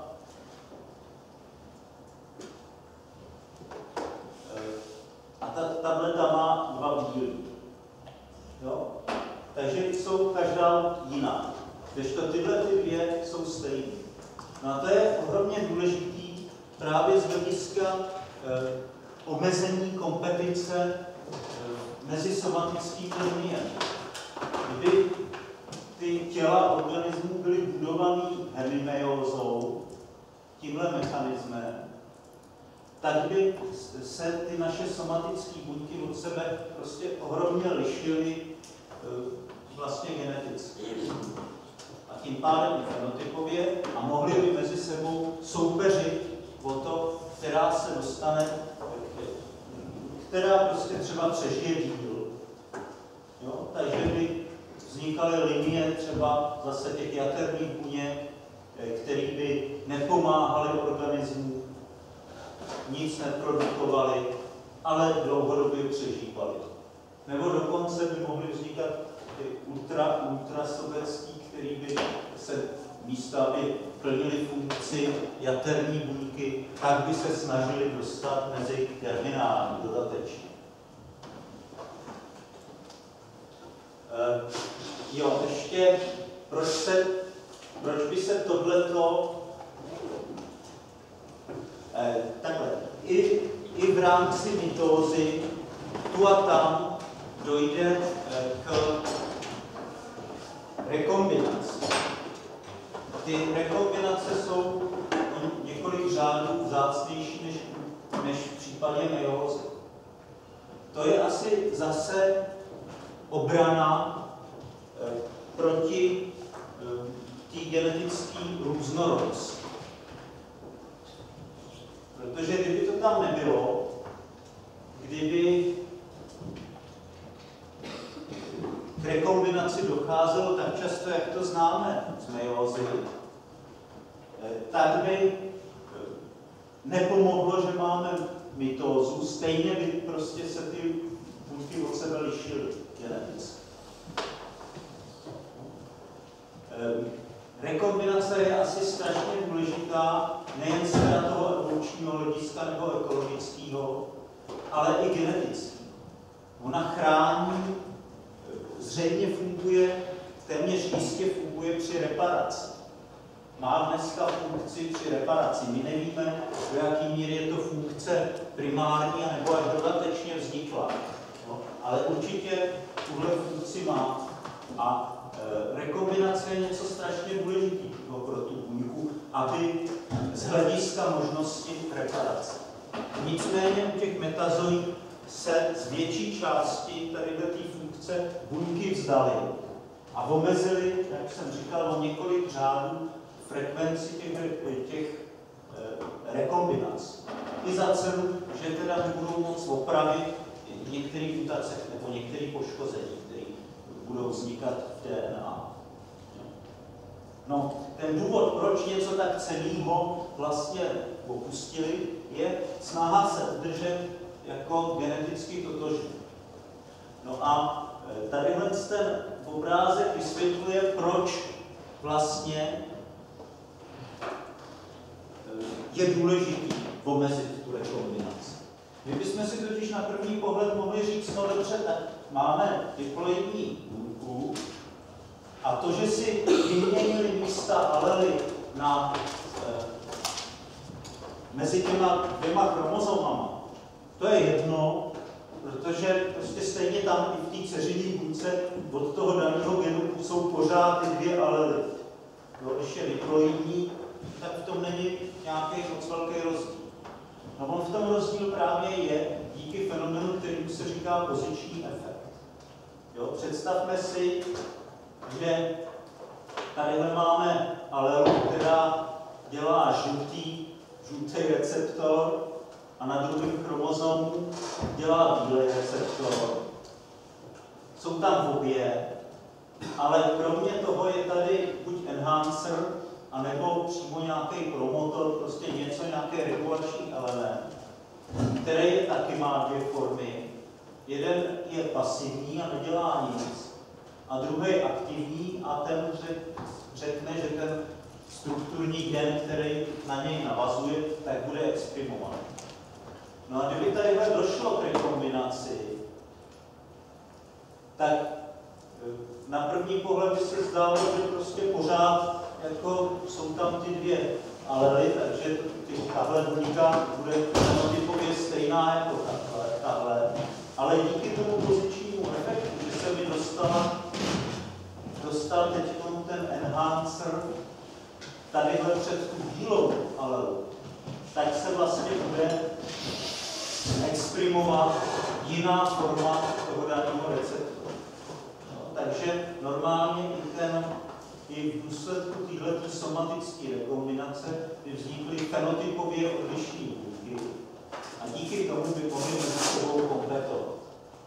a ta tableta má dva bílý. Jo? Takže takže jsou každá jiná. Kdežto tyhle ty dvě jsou stejné. No a to je ohromně důležitý právě z hlediska eh, omezení kompetice eh, mezi somatickými liniemi. Kdyby ty těla organismů byly budované hemimeózou, tímhle mechanismem, tak by se ty naše somatické buňky od sebe prostě ohromně lišily vlastně geneticky. A tím pádem i fenotypově a mohly by mezi sebou soupeřit o to, která se dostane, která prostě třeba přežije díl. Jo? Takže by vznikaly linie třeba zase těch jaterních buněk, které by nepomáhaly organismu, nic neprodukovaly, ale dlouhodobě přežívaly. Nebo dokonce by mohly vznikat ty ultra, ultrasovětský, který by se místo, aby plnili funkci jaterní buňky, tak by se snažili dostat mezi terminální dodatečně. E, jo, ještě, proč, se, proč by se tohleto e, takhle, i, i v rámci mitózy tu a tam dojde e, k rekombinaci. Ty rekombinace jsou několik řádů vzácnější než, než v případě meiózy. To je asi zase obrana eh, proti eh, té genetické různorodosti. Protože kdyby to tam nebylo, kdyby k rekombinaci docházelo tak často, jak to známe z meiózy, tak by nepomohlo, že máme mitózu, stejně by prostě se ty buňky od sebe lišily geneticky. Rekombinace je asi strašně důležitá, nejen z toho evolučního hlediska nebo ekologického, ale i genetického. Ona chrání, zřejmě funguje, téměř jistě funguje při reparaci. Má dneska funkci při reparaci. My nevíme, do jaké míry je to funkce primární, nebo až dodatečně vznikla. No, ale určitě tuhle funkci má. A e, rekombinace je něco strašně důležitého pro tu buňku, aby z hlediska možnosti reparace. Nicméně u těch metazoid se z větší části tady do té funkce buňky vzdaly a omezily, jak jsem říkal, o několik řádů frekvenci těch, těch e, rekombinací. I za cenu, že teda nebudou moc opravit některé mutace nebo některé poškození, které budou vznikat v D N A. No, ten důvod, proč něco tak cenného vlastně opustili, je snaha se udržet jako geneticky totožný. No a tadyhle ten obrázek vysvětluje, proč vlastně je důležitý omezit tu rekombinaci. My bychom si totiž na první pohled mohli říct, no dobře, tak máme diploidní buňku a to, že si vyměnili místa alely na, eh, mezi těma dvěma chromozomama, to je jedno, protože prostě stejně tam i v té dceřiné buňce od toho daného genu jsou pořád ty dvě alely. Jo, když je diploidní, tak v tom není nějaký moc velký rozdíl. No on v tom rozdíl právě je díky fenomenu, kterému se říká poziční efekt. Jo, představme si, že tadyhle máme alelu, která dělá žlutý, žlutý receptor a na druhém chromozomu dělá bílý receptor. Jsou tam obě, ale kromě toho je tady buď enhancer, anebo přímo nějaký promotor, prostě něco, nějaký regulační element, který je, taky má dvě formy. Jeden je pasivní a nedělá nic, a druhý je aktivní a ten řekne, že ten strukturní gen, který na něj navazuje, tak bude exprimovat. No a kdyby tadyhle došlo k rekombinaci, tak Na první pohled by se zdálo, že prostě pořád jako jsou tam ty dvě alely, takže tahle buňka bude fenotypově stejná jako tahle, tahle. Ale díky tomu pozičnímu efektu, že se mi dostala, dostal teď ten enhancer tadyhle před tu bílou alelu, tak se vlastně bude exprimovat jiná forma toho daného receptoru. No, takže normálně i, ten, i v důsledku této somatické rekombinace by vznikly fenotypově odlišné buňky a díky tomu by mohly mezi sebou kompletovat.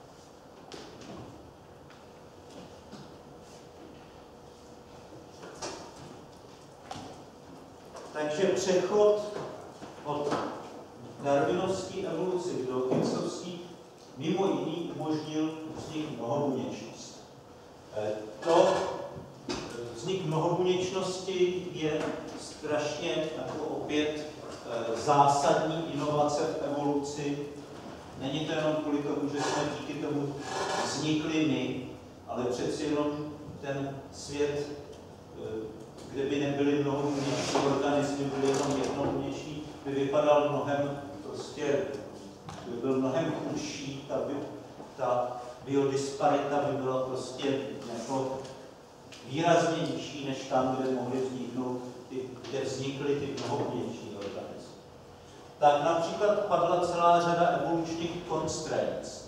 Takže přechod od darwinovské evoluce k dawkinsovské mimo jiný umožnil vznik mnohobuněčnost. To vznik mnohobuněčnosti je strašně jako opět zásadní inovace v evoluci. Není to jenom kvůli tomu, že jsme díky tomu vznikli my, ale přeci jenom ten svět, kde by nebyly mnohobuněční organismy, byly jenom jednobuněční, by vypadal mnohem, prostě, by byl mnohem chudší, ta, by, ta biodisparita by byla prostě jako výrazně nižší, než tam, kde mohly vzniknout, ty, kde vznikly ty mnohobuněční organismy. Tak například padla celá řada evolučních constraints.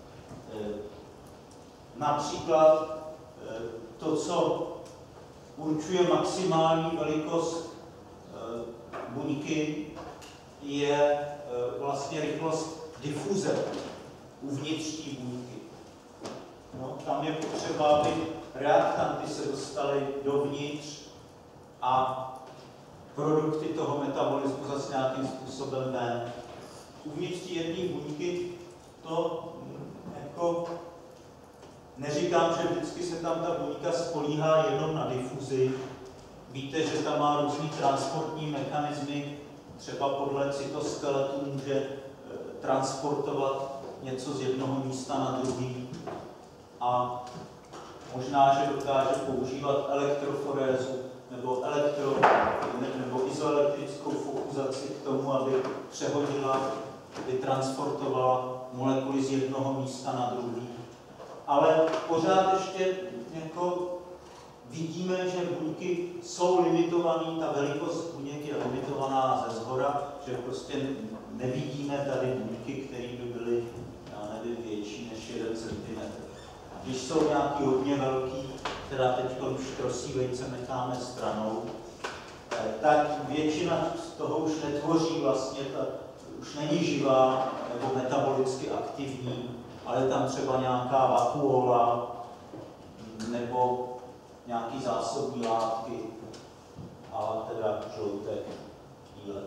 Například to, co určuje maximální velikost buňky, je vlastně rychlost difuze uvnitř té buňky. No, tam je potřeba, aby reaktanty se dostaly dovnitř a produkty toho metabolismu zase nějakým způsobem ven. Uvnitř té jedné buňky to jako neříkám, že vždycky se tam ta buňka spolíhá jenom na difuzi. Víte, že tam má různý transportní mechanismy, třeba podle cytoskeletu může transportovat něco z jednoho místa na druhý a možná, že dokáže používat elektroforézu nebo, elektro, nebo izoelektrickou fokuzaci k tomu, aby přehodila, aby transportovala molekuly z jednoho místa na druhý. Ale pořád ještě jako vidíme, že buňky jsou limitované, ta velikost buněk je limitovaná ze zhora, že prostě nevidíme tady buňky, které by byly, já nevím, větší než jeden centimetr. Když jsou nějaký hodně velký, teda teď už trosí vejce necháme stranou, tak většina z toho už netvoří vlastně, ta, už není živá nebo metabolicky aktivní, ale tam třeba nějaká vakuola nebo nějaký zásobní látky a teda žloutek, bílek.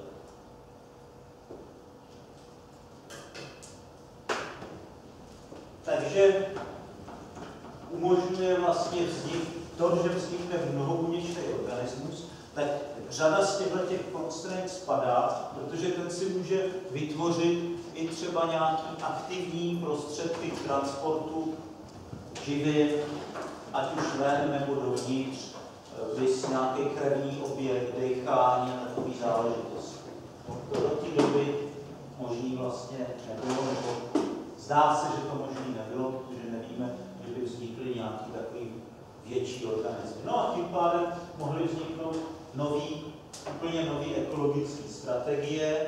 Takže umožňuje vlastně vznik, to, že vznikne mnohobuněčný organismus, tak řada z těchto constraints spadá, protože ten si může vytvořit i třeba nějaký aktivní prostředky k transportu živin, ať už ven nebo dovnitř, vys nějaký krevní oběh, dechání a takové záležitosti. To do té doby možný vlastně nebylo, nebo zdá se, že to možný nebylo, protože nevíme, že by vznikly nějaký takový větší organismy. No a tím pádem mohly vzniknout nový, úplně nový ekologické strategie,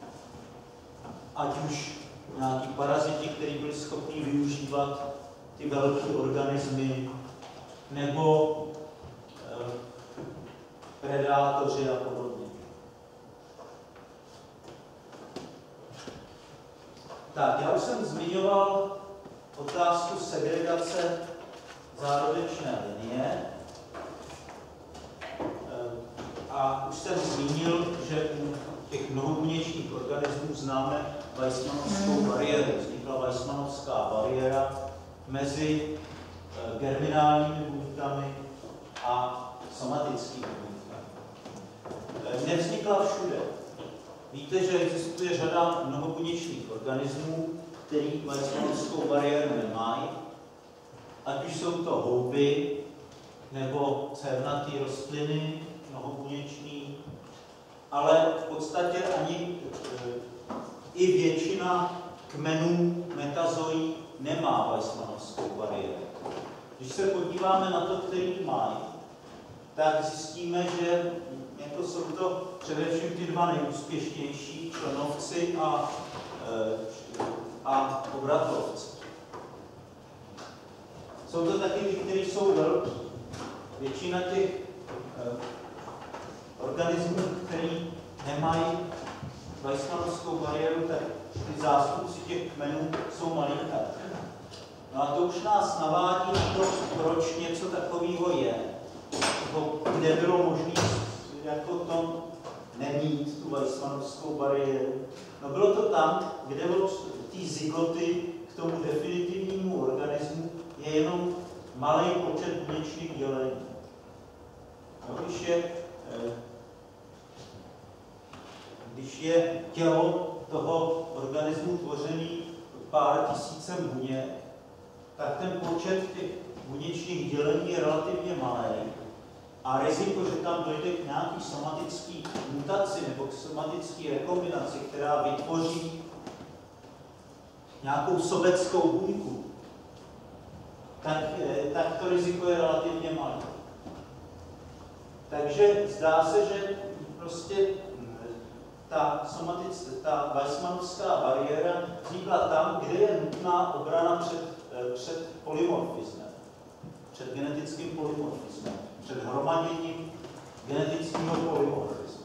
ať už nějaký paraziti, kteří byli schopni využívat ty velké organismy, nebo eh, predátoři a podobně. Tak, já už jsem zmiňoval otázku segregace zárodečné linie. A už jsem zmínil, že u těch mnohobuněčných organismů známe Weissmannovskou bariéru. Vznikla Weissmannovská bariéra mezi germinálními buňkami a somatickými buňkami. Nevznikla všude. Víte, že existuje řada mnohobuněčných organismů, který Weissmannovskou bariéru nemají. ať už jsou to houby, nebo cévnatý rostliny, mnohobuněční, ale v podstatě ani e, i většina kmenů metazoí nemá weissmannovskou bariéru. Když se podíváme na to, který mají, tak zjistíme, že jako jsou to především ty dva nejúspěšnější, členovci a, e, a obratlovci. Jsou to taky ty, kteří jsou velký. Většina těch e, organismů, který nemají weissmannovskou bariéru, tak ty zástupci těch kmenů jsou malinkatí. No a to už nás navádí na to, proč něco takového je. Kde bylo možné jako to nemít tu weissmannovskou bariéru. No bylo to tam, kde od té zygoty k tomu definitivnímu organismu je jenom malý počet buněčných dělení. No, když je Když je tělo toho organismu tvořený pár tisícem buněk, tak ten počet těch buněčných dělení je relativně malý. A riziko, že tam dojde k nějaký somatické mutaci nebo k somatické rekombinaci, která vytvoří nějakou sobeckou buňku, tak, tak to riziko je relativně malé. Takže zdá se, že prostě ta, somatic, ta weissmannovská bariéra vznikla tam, kde je nutná obrana před, před polymorfismem, před genetickým polymorfismem, před hromaděním genetického polymorfismu.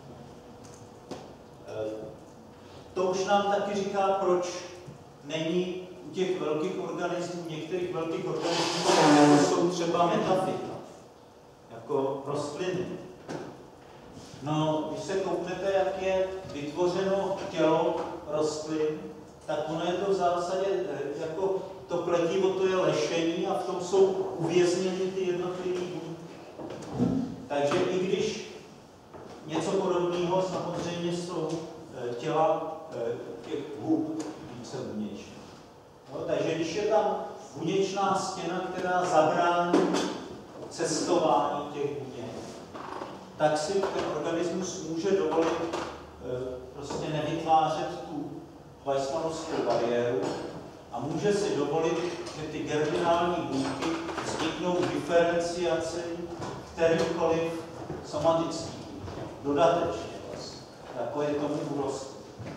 To už nám taky říká, proč není u těch velkých organismů, některých velkých organismů, jako jsou třeba metafita, jako rostliny. No, když se kouknete, jak je vytvořeno tělo rostlin, tak ono je to v zásadě, jako to pletivo, to je lešení a v tom jsou uvězněny ty jednotlivé buňky. Takže i když něco podobného samozřejmě jsou těla těch hub více buněčných. No, takže když je tam buněčná stěna, která zabrání cestování těch buněk, tak si ten organismus může dovolit e, prostě nevytvářet tu weissmannovskou bariéru a může si dovolit, že ty germinální buňky vzniknou diferenciaci kterýkoliv somatický dodatečně vlastně, jako je tomu u rostlin.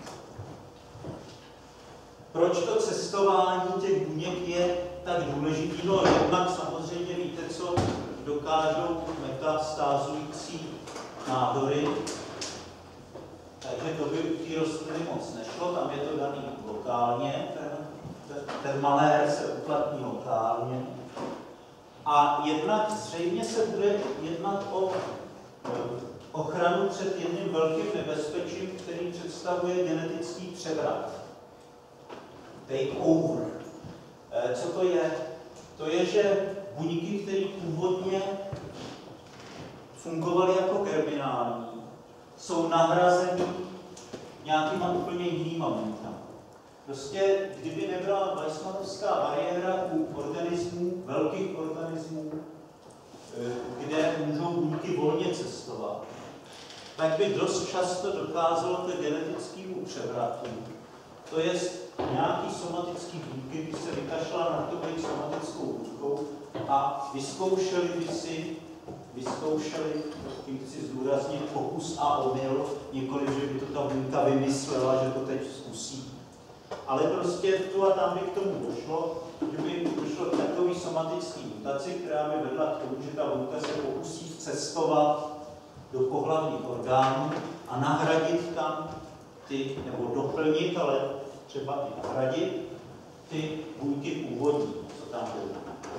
Proč to cestování těch buněk je tak důležitý? No jednak samozřejmě víte, co dokážou metastázující nádory, takže to by u té rostliny moc nešlo, tam je to daný lokálně, ten, ten malér se uplatní lokálně. A jednak zřejmě se bude jednat o ochranu před jedním velkým nebezpečím, který představuje genetický převrat. Takeover. Co to je? To je, že buňky, které původně fungovaly jako germinální, jsou nahrazeny nějakýma úplně jinýma buňkami. Prostě, kdyby nebyla weissmannovská bariéra u organismů, velkých organismů, kde můžou buňky volně cestovat, tak by dost často docházelo k genetickému převratu. To je nějaký somatický buňky, by se vykašla na to být somatickou buňkou a vyzkoušeli by si, vyzkoušeli, tím chci zdůraznit, pokus a omyl, nikoliv, že by to ta buňka vymyslela, že to teď zkusí. Ale prostě tu a tam by k tomu došlo, že by došlo k takové somatické mutaci, která by vedla k tomu, že ta buňka se pokusí cestovat do pohlavních orgánů a nahradit tam ty, nebo doplnit, ale třeba i nahradit ty buňky původní, co tam byly.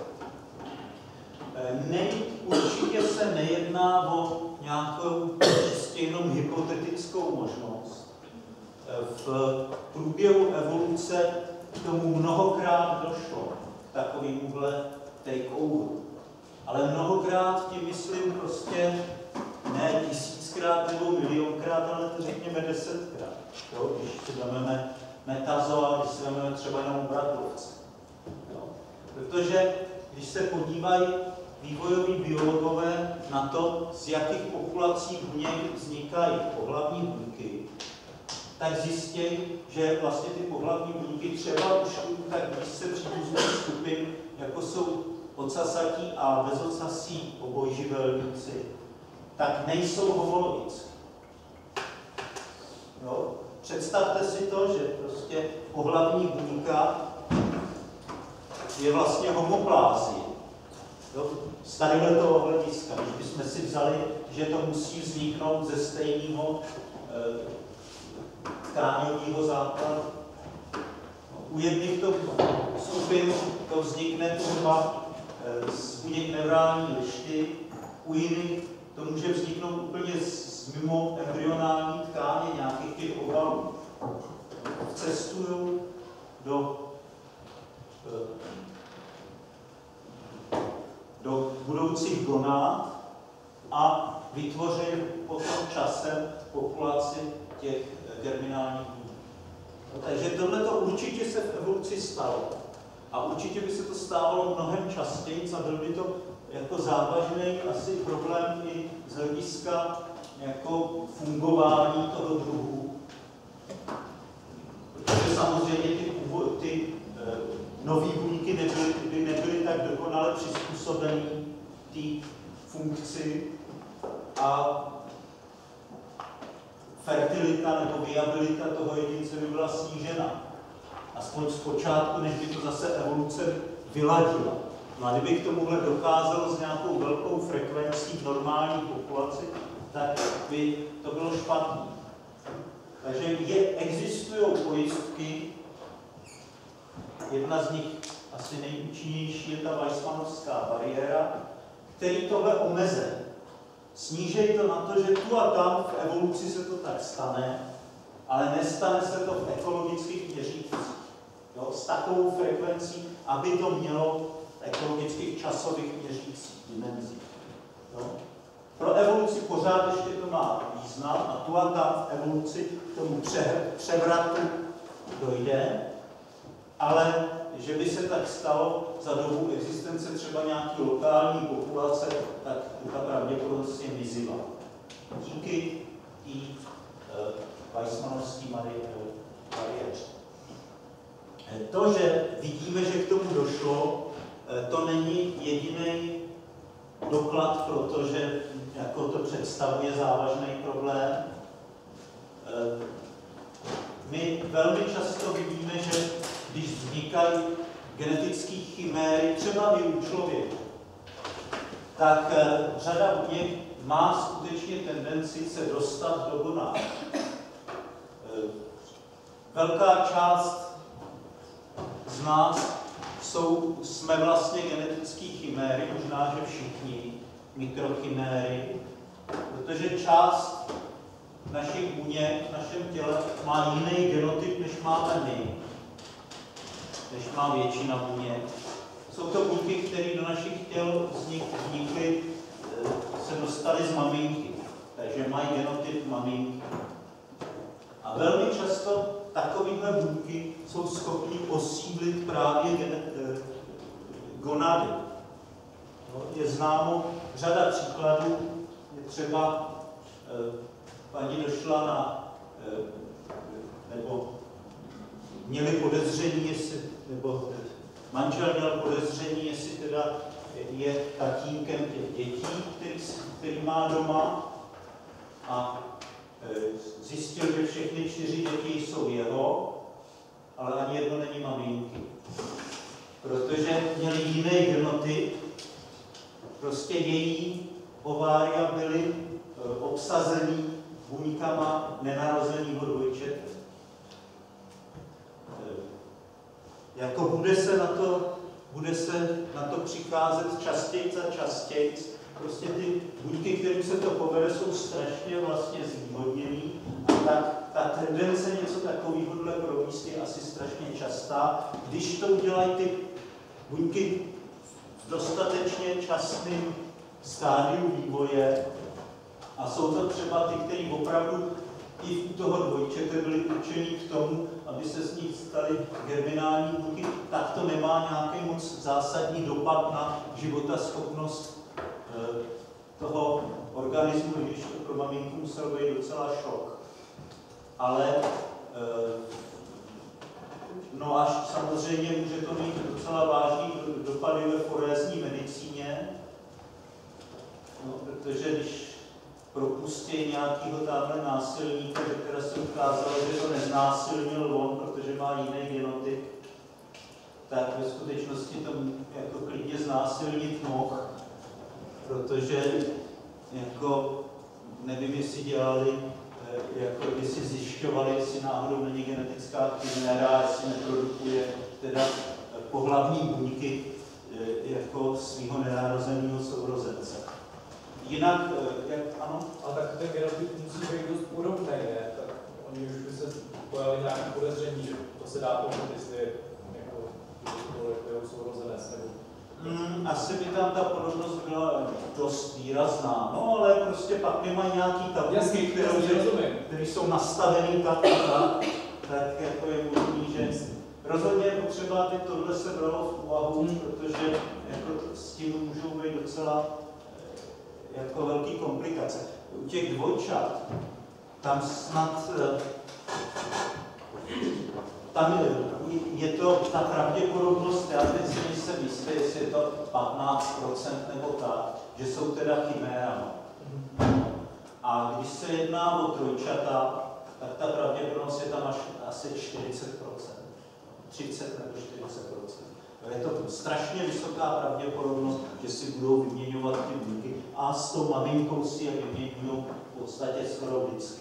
Nej, určitě se nejedná o nějakou čistě jenom hypotetickou možnost. V průběhu evoluce k tomu mnohokrát došlo, k takovémuhle takeover. Ale mnohokrát tím myslím prostě ne tisíckrát nebo milionkrát, ale to řekněme desetkrát. Jo? Když si vezmeme metazoa, když si vezmeme třeba jenom bratrovce. Protože když se podívají vývojoví biologové na to, z jakých populací buněk vznikají pohlavní buňky, tak zjistí, že vlastně ty pohlavní buňky třeba už tak blízce příbuzných skupin, jako jsou ocasatí a bezocasí obojživelníci, tak nejsou homologické. Jo? Představte si to, že prostě pohlavní buňka je vlastně homoplázie. Z tadyhle toho hlediska, když bychom si vzali, že to musí vzniknout ze stejného e, tkáňového základu. U jedných to skupin to vznikne třeba e, z buněk neurální lišty, u jiných to může vzniknout úplně z mimo embryonální tkáně nějakých těch obalů. Cestují do e, do budoucích gonád a vytvoří potom časem populaci těch germinálních buněk. No, takže tohle to určitě se v evoluci stalo. A určitě by se to stávalo mnohem častěji a byl by to jako závažný asi problém i z hlediska jako fungování toho druhu. Protože samozřejmě ty, ty nové buňky nebyly, by nebyly tak dokonale přizpůsobené té funkci a fertilita nebo viabilita toho jedince by byla snížena. Aspoň zpočátku, než by to zase evoluce vyladila. No a kdyby k tomuhle docházelo s nějakou velkou frekvencí v normální populaci, tak by to bylo špatné. Takže je, existují pojistky. Jedna z nich, asi nejúčinnější, je ta Weissmannovská bariéra, který tohle omezí. Snížej to na to, že tu a tam v evoluci se to tak stane, ale nestane se to v ekologických měřících. Jo, s takovou frekvencí, aby to mělo v ekologických časových měřících dimenzích. Jo. Pro evoluci pořád ještě to má význam a tu a tam v evoluci k tomu pře převratu dojde, ale že by se tak stalo za dobu existence třeba nějaké lokální populace, tak ta pravděpodobnost je mizivá. Díky té uh, Weissmannovské bariéře. To, že vidíme, že k tomu došlo, to není jediný doklad, protože jako to představuje závažný problém. My velmi často vidíme, že když vznikají genetické chiméry, třeba i u člověka, tak řada buněk má skutečně tendenci se dostat do gonád. Velká část z nás jsou, jsme vlastně genetické chiméry, možná, že všichni mikrochiméry, protože část našich buněk v našem těle má jiný genotyp, než máme my, než má většina buněk. Jsou to buňky, které do našich těl vznikly, se dostaly z maminky, takže mají genotyp maminky. A velmi často takovéhle buňky jsou schopny osídlit právě gonady. Je známo řada příkladů, je třeba paní došla na, nebo měli podezření, jestli, nebo manžel měl podezření, jestli teda je tatínkem těch dětí, který, který má doma, a zjistil, že všechny čtyři děti jsou jeho, ale ani jedno není maminky. Protože měli jiný genotyp, prostě její ovária byly obsazený buňkama nenarozeného dvojčete. Jako bude se na to, bude se na to přicházet častěji a častěji. Prostě ty buňky, kterým se to povede, jsou strašně vlastně zvýhodněný. A tak ta tendence něco takového provést je asi strašně častá. Když to udělají ty buňky v dostatečně časném stádiu vývoje, a jsou to třeba ty, kteří opravdu i u toho dvojčete byly určeny k tomu, aby se z nich staly germinální buňky, tak to nemá nějaký moc zásadní dopad na životaschopnost e, toho organismu, když to pro maminku musel být docela šok. Ale e, no až samozřejmě může to mít docela vážný dopady ve forézní medicíně, no, protože když propustí nějakého tamhle násilníka, že teda se ukázalo, že to neznásilnil on, protože má jiný genotyp, tak ve skutečnosti to jako klidně znásilnit mohl, protože jako nevím, jestli dělali, jako jestli zjišťovali, jestli náhodou není genetická chiméra, jestli neprodukuje teda pohlavní buňky jako svého nenarozeného sourozence. Jinak, jak ano? A tak ten genotyp musí být dost podobný, ne? Tak oni už by se pojali nějaké podezření, že to se dá pomoct, jestli jako, jako jeho sourozenec nebo... Hmm, asi by tam ta podobnost byla dost výrazná, no ale prostě pak nemají nějaký tabulky, které jsou nastavený tak a tak, tak jako je možný, že rozhodně je potřeba, aby tohle se bralo v úvahu, hmm. protože jako s tím můžou být docela jako velký komplikace. U těch dvojčat, tam snad, tam je to ta pravděpodobnost, já teď si nejsem jistý, jestli je to patnáct procent nebo tak, že jsou teda chimérama. A když se jedná o trojčata, tak ta pravděpodobnost je tam až asi čtyřicet procent, třicet nebo čtyřicet procent. Je to strašně vysoká pravděpodobnost, že si budou vyměňovat ty buňky a s tou maminkou si je vyměňují v podstatě skoro vždycky.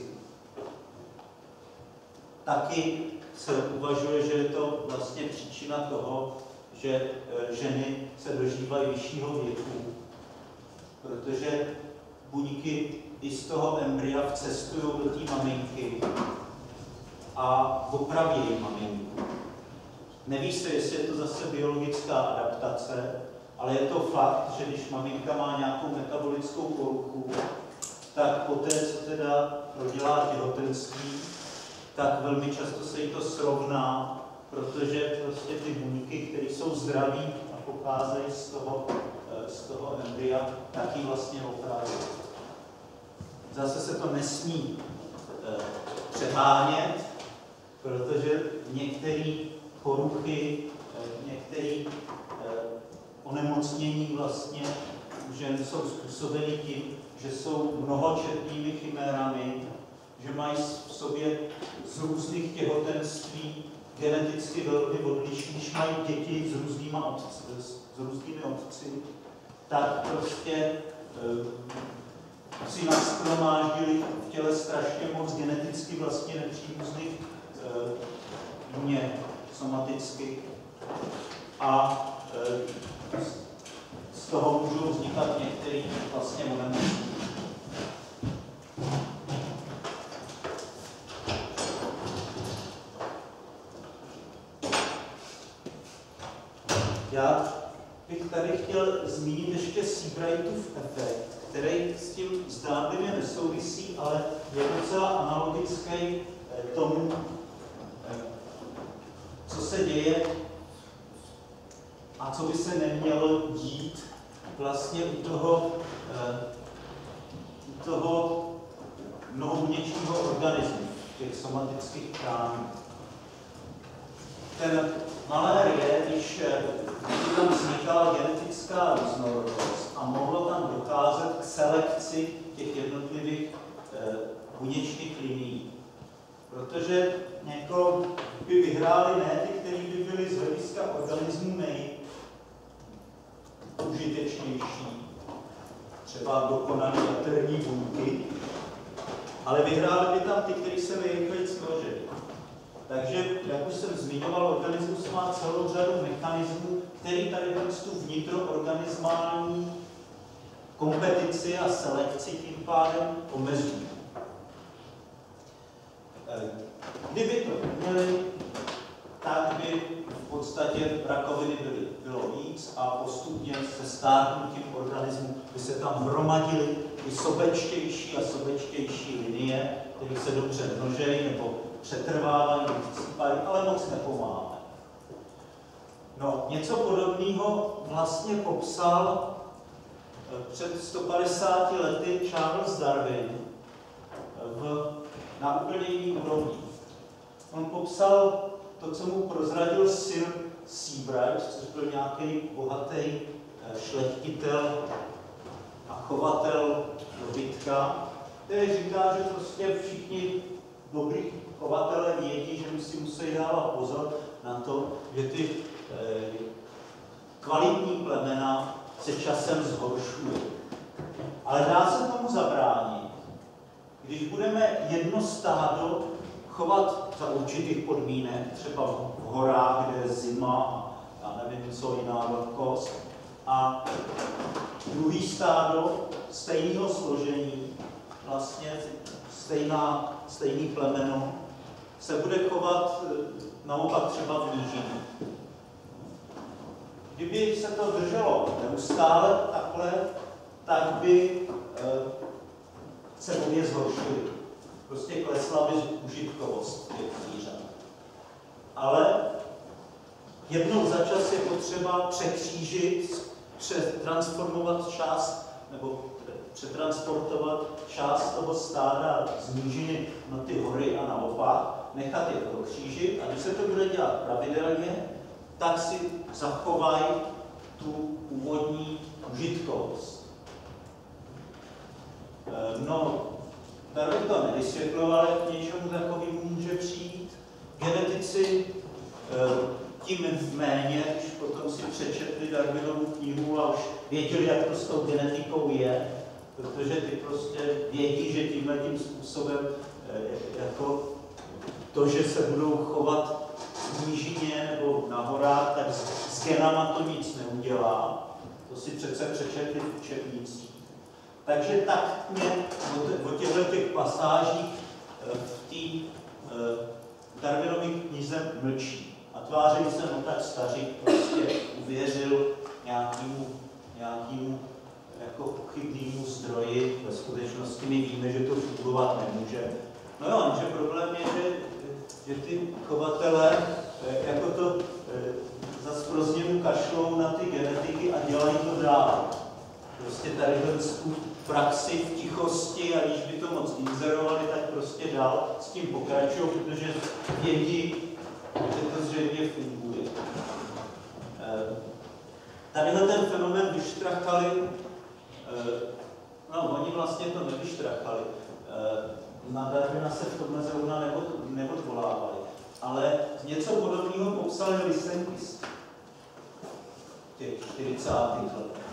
Taky se uvažuje, že je to vlastně příčina toho, že ženy se dožívají vyššího věku, protože buňky i z toho embrya vcestují do té maminky a opravějí maminku. Neví se, jestli je to zase biologická adaptace, ale je to fakt, že když maminka má nějakou metabolickou poruchu, tak poté, co teda prodělá těhotenství, tak velmi často se jí to srovná, protože prostě ty buňky, které jsou zdraví a pocházejí z toho, z toho embrya, tak ji vlastně opravují. Zase se to nesmí eh, přehánět, protože některé poruchy, eh, některé eh, onemocnění vlastně žen jsou způsobeny tím, že jsou mnohočetnými chimérami, že mají v sobě z různých těhotenství geneticky velmi odlišní, když mají děti s různýma otci, s různými otci, tak prostě e, si nashromáždili v těle strašně moc geneticky vlastně nepříbuzných e, buněk somaticky a e, z toho můžou vznikat některé vlastně onemocnění. Já bych tady chtěl zmínit ještě Seabrightův efekt, který s tím zdánlivě nesouvisí, ale je docela analogický tomu, co se děje a co by se nemělo dít vlastně u toho, u toho mnohobuněčního organismu, těch somatických tkání. Ten malér je, když tam vznikala genetická různorodost a mohlo tam docházet k selekci těch jednotlivých eh, buněčných linií. Protože jako by vyhrály ne ty, které by byly z hlediska organismu nejužitečnější, třeba dokonané jaterní buňky, ale vyhrály by tam ty, které se nejrychleji složily. Takže, jak už jsem zmiňoval, organismus má celou řadu mechanismů, který tady tu vnitroorganismální kompetici a selekci tím pádem omezují. Kdyby to měli, tak by v podstatě rakoviny byly, bylo víc a postupně se stárnutím organismu by se tam hromadily ty sobečtější a sobečtější linie, které se dobře množejí nebo přetrvávají, vycípají, ale moc nepomáhají. No, něco podobného vlastně popsal před sto padesáti lety Charles Darwin v, na úplně jiný úrovni. On popsal to, co mu prozradil Sir Seabright, což byl nějaký bohatý šlechtitel a chovatel dobytka, který říká, že prostě všichni dobrý chovatelé vědí, že si musí dávat pozor na to, že ty eh, kvalitní plemena se časem zhoršují. Ale dá se tomu zabránit, když budeme jedno stádo chovat za určitých podmínek, třeba v horách, kde je zima, já nevím, co jiná vlhkost, a druhý stádo stejného složení, vlastně stejná, stejný plemeno, se bude chovat naopak třeba v nížině. Kdyby se to drželo neustále takhle, tak by se obě zhoršily. Prostě klesla by užitkovost těch zvířat. Ale jednou za čas je potřeba překřížit, přetransformovat část, nebo přetransportovat část toho stáda z nížiny na ty hory a naopak, nechat je prokřížit a když se to bude dělat pravidelně, tak si zachovají tu původní užitkovost. No, Darwin to nevysvětloval, ale k něčemu takovému může přijít. Genetici tím méně, když potom si přečetli Darwinovu knihu a už věděli, jak to s tou genetikou je, protože ty prostě vědí, že tímhle tím způsobem jako to, že se budou chovat v nížině nebo na horách, tak s genama to nic neudělá. To si přece přečetli v učebnicích. Takže tak mě o těchto těch pasážích v té Darwinově knize mlčí. A tváří se, no tak stařík prostě uvěřil nějakému, nějakému jako pochybnému zdroji. Ve skutečnosti my víme, že to fungovat nemůže. No jo, že problém je, že, že ty chovatelé jako to zas pro změnu kašlou na ty genetiky a dělají to dál. Prostě tady tu praxi v tichosti a když by to moc inzerovali, tak prostě dál s tím pokračují, protože vědí, že to zřejmě funguje. Tadyhle ten fenomén vyštrachali, no oni vlastně to nevyštrachali, na Darwina se v tomhle zrovna neodvolávali, ale něco podobného popsali Lysenkisti v těch čtyřicátých letech.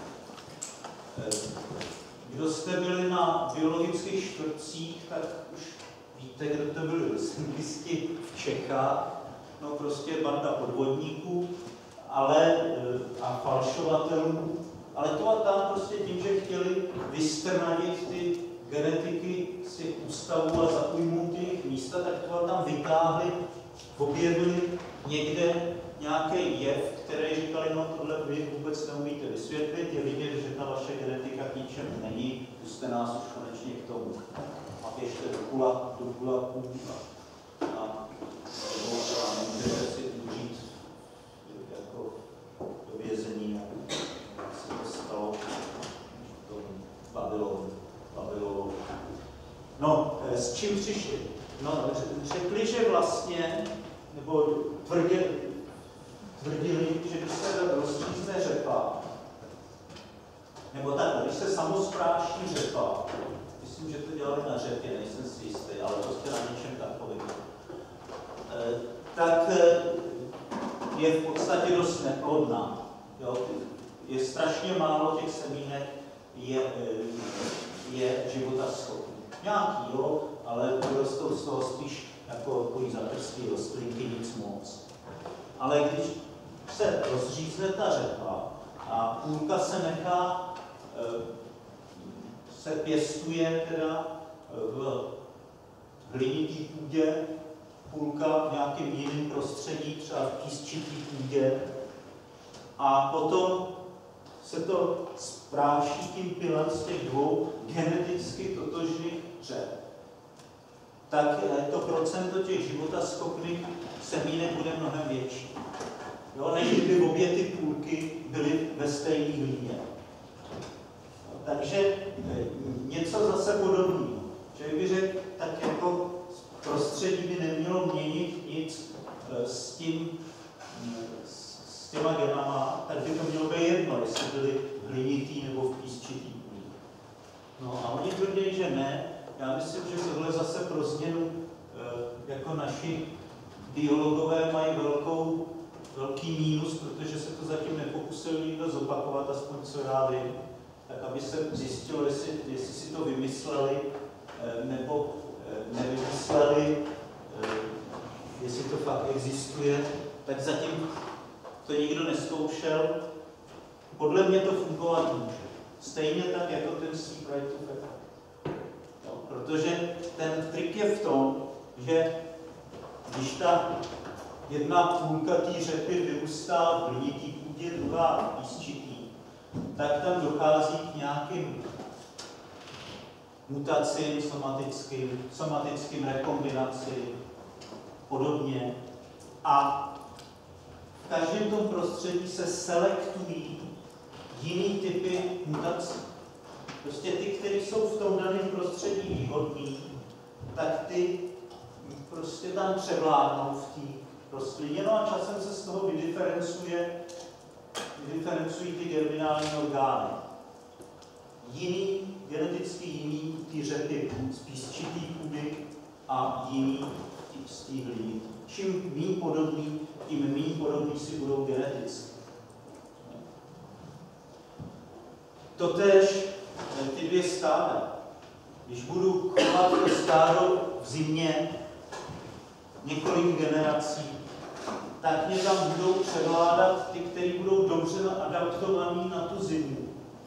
Kdo jste byli na biologických čtvrtcích, tak už víte, kdo to byli Lysenkisti v Čechách. No prostě banda podvodníků ale, a falšovatelů, ale to a tam prostě tím, že chtěli vystrnadit ty genetiky z těch ústavů a zaujmout jejich místa, tak to a tam vytáhli, objevili někde nějaký jev, který říkali, no tohle vy vůbec neumíte vysvětlit, je vidět, že ta vaše genetika k ničemu není, puste nás už konečně k tomu. A běžte do kula, do kulaků a, a, a můžete si užít jako do vězení, jak se to stalo v tom Babylonu. Babylonu. No, s čím přišli? No, řekli, že vlastně, nebo tvrdili, tvrdili, že když se rozřízne řepa, nebo takhle, když se samospráší řepa, myslím, že to dělali na řepě, nejsem si jistý, ale prostě na něčem takovým, tak je v podstatě dost neplodná. Jo? Je strašně málo těch semínek, je, je životaschopný. Nějaký, jo, ale vyrostou z toho spíš jako polizatrstvý rostlinky, nic moc. Ale když se rozřízne ta řepa a půlka se nechá, se pěstuje teda v hlinitý půdě, půlka v nějakém jiném prostředí, třeba v písčitý půdě, a potom se to spráší tím pilem z těch dvou geneticky totožných řad, tak to procento těch životaschopných semínek bude mnohem větší. Jo, než kdyby obě ty půlky byly ve stejné hlíně. Takže něco zase podobného. Člověk by řekl, tak jako prostředí by nemělo měnit nic s tím, s těma genama, tak by to mělo být jedno, jestli byly hlinitý nebo v písčitý půdě. No a oni tvrdí, že ne. Já myslím, že tohle zase pro změnu, jako naši biologové mají velkou, velký mínus, protože se to zatím nepokusil nikdo zopakovat, aspoň co já vím, tak aby se zjistilo, jestli, jestli si to vymysleli, nebo nevymysleli, jestli to fakt existuje, tak zatím to nikdo nezkoušel. Podle mě to fungovat může. Stejně tak, jako ten Seabrightův efekt. No, protože ten trik je v tom, že když ta jedna půlka té řepy vyrůstá v hlinitý půdě, druhá písčitý, tak tam dochází k nějakým mutacím somatickým, somatickým rekombinacím, podobně. A v každém tom prostředí se selektují jiný typy mutací. Prostě ty, které jsou v tom daném prostředí výhodní, tak ty prostě tam převládnou v té rostlině, no a časem se z toho vydiferencuje, vydiferencují ty germinální orgány. Jiný, geneticky jiný ty řepy z písčitý půdy a jiný z té hliny. Čím méně podobný, tím méně podobný si budou geneticky. Totéž ty dvě stáda. Když budu chovat to stádo v zimě několik generací, tak mě tam budou převládat ty, které budou dobře adaptovaný na tu zimu.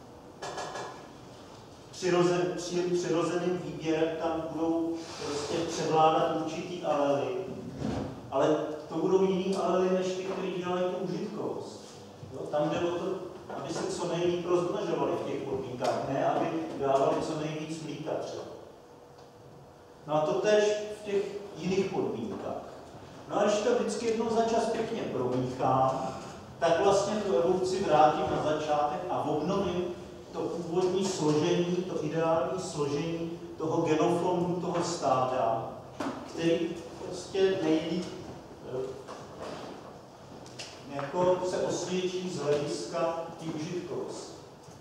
Přirozen, při, přirozeným výběrem tam budou prostě převládat určitý alely, ale to budou jiný alely než ty, které dělají tu užitkovost. Jo? Tam jde o to, aby se co nejvíc rozmnožovali v těch podmínkách, ne aby dávali co nejvíc mlíka třeba. No a to tež v těch jiných podmínkách. No a když to vždycky jednou za čas pěkně promíchám, tak vlastně tu evoluci vrátím na začátek a obnovím to původní složení, to ideální složení toho genofondu, toho stáda, který prostě nejlíp jako se osvědčí z hlediska té užitkovosti.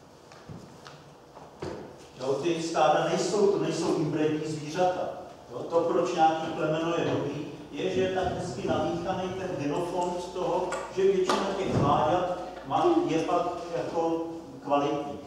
Jo, ty stáda nejsou, to nejsou inbrední zvířata. Jo, to, proč nějaký plemeno je dobrý, je, že je tak hezky namíchaný ten genofond toho, že většina těch mláďat je pak jako kvalitní.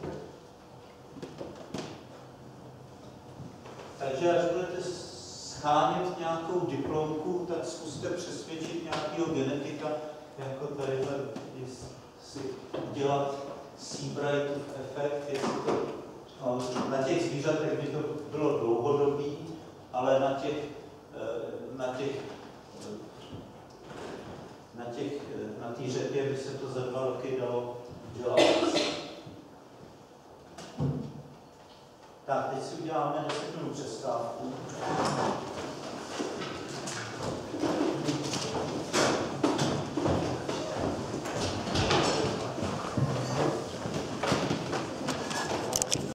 Takže až budete schánět nějakou diplomku, tak zkuste přesvědčit nějakého genetika, jako tady si udělat Seabrightův efekt, jestli to, no, na těch zvířatech by to bylo dlouhodobý, ale na těch, na těch, na těch, na té řepě by se to za dva roky dalo dělat. Tak, teď si uděláme deset minut přestávku.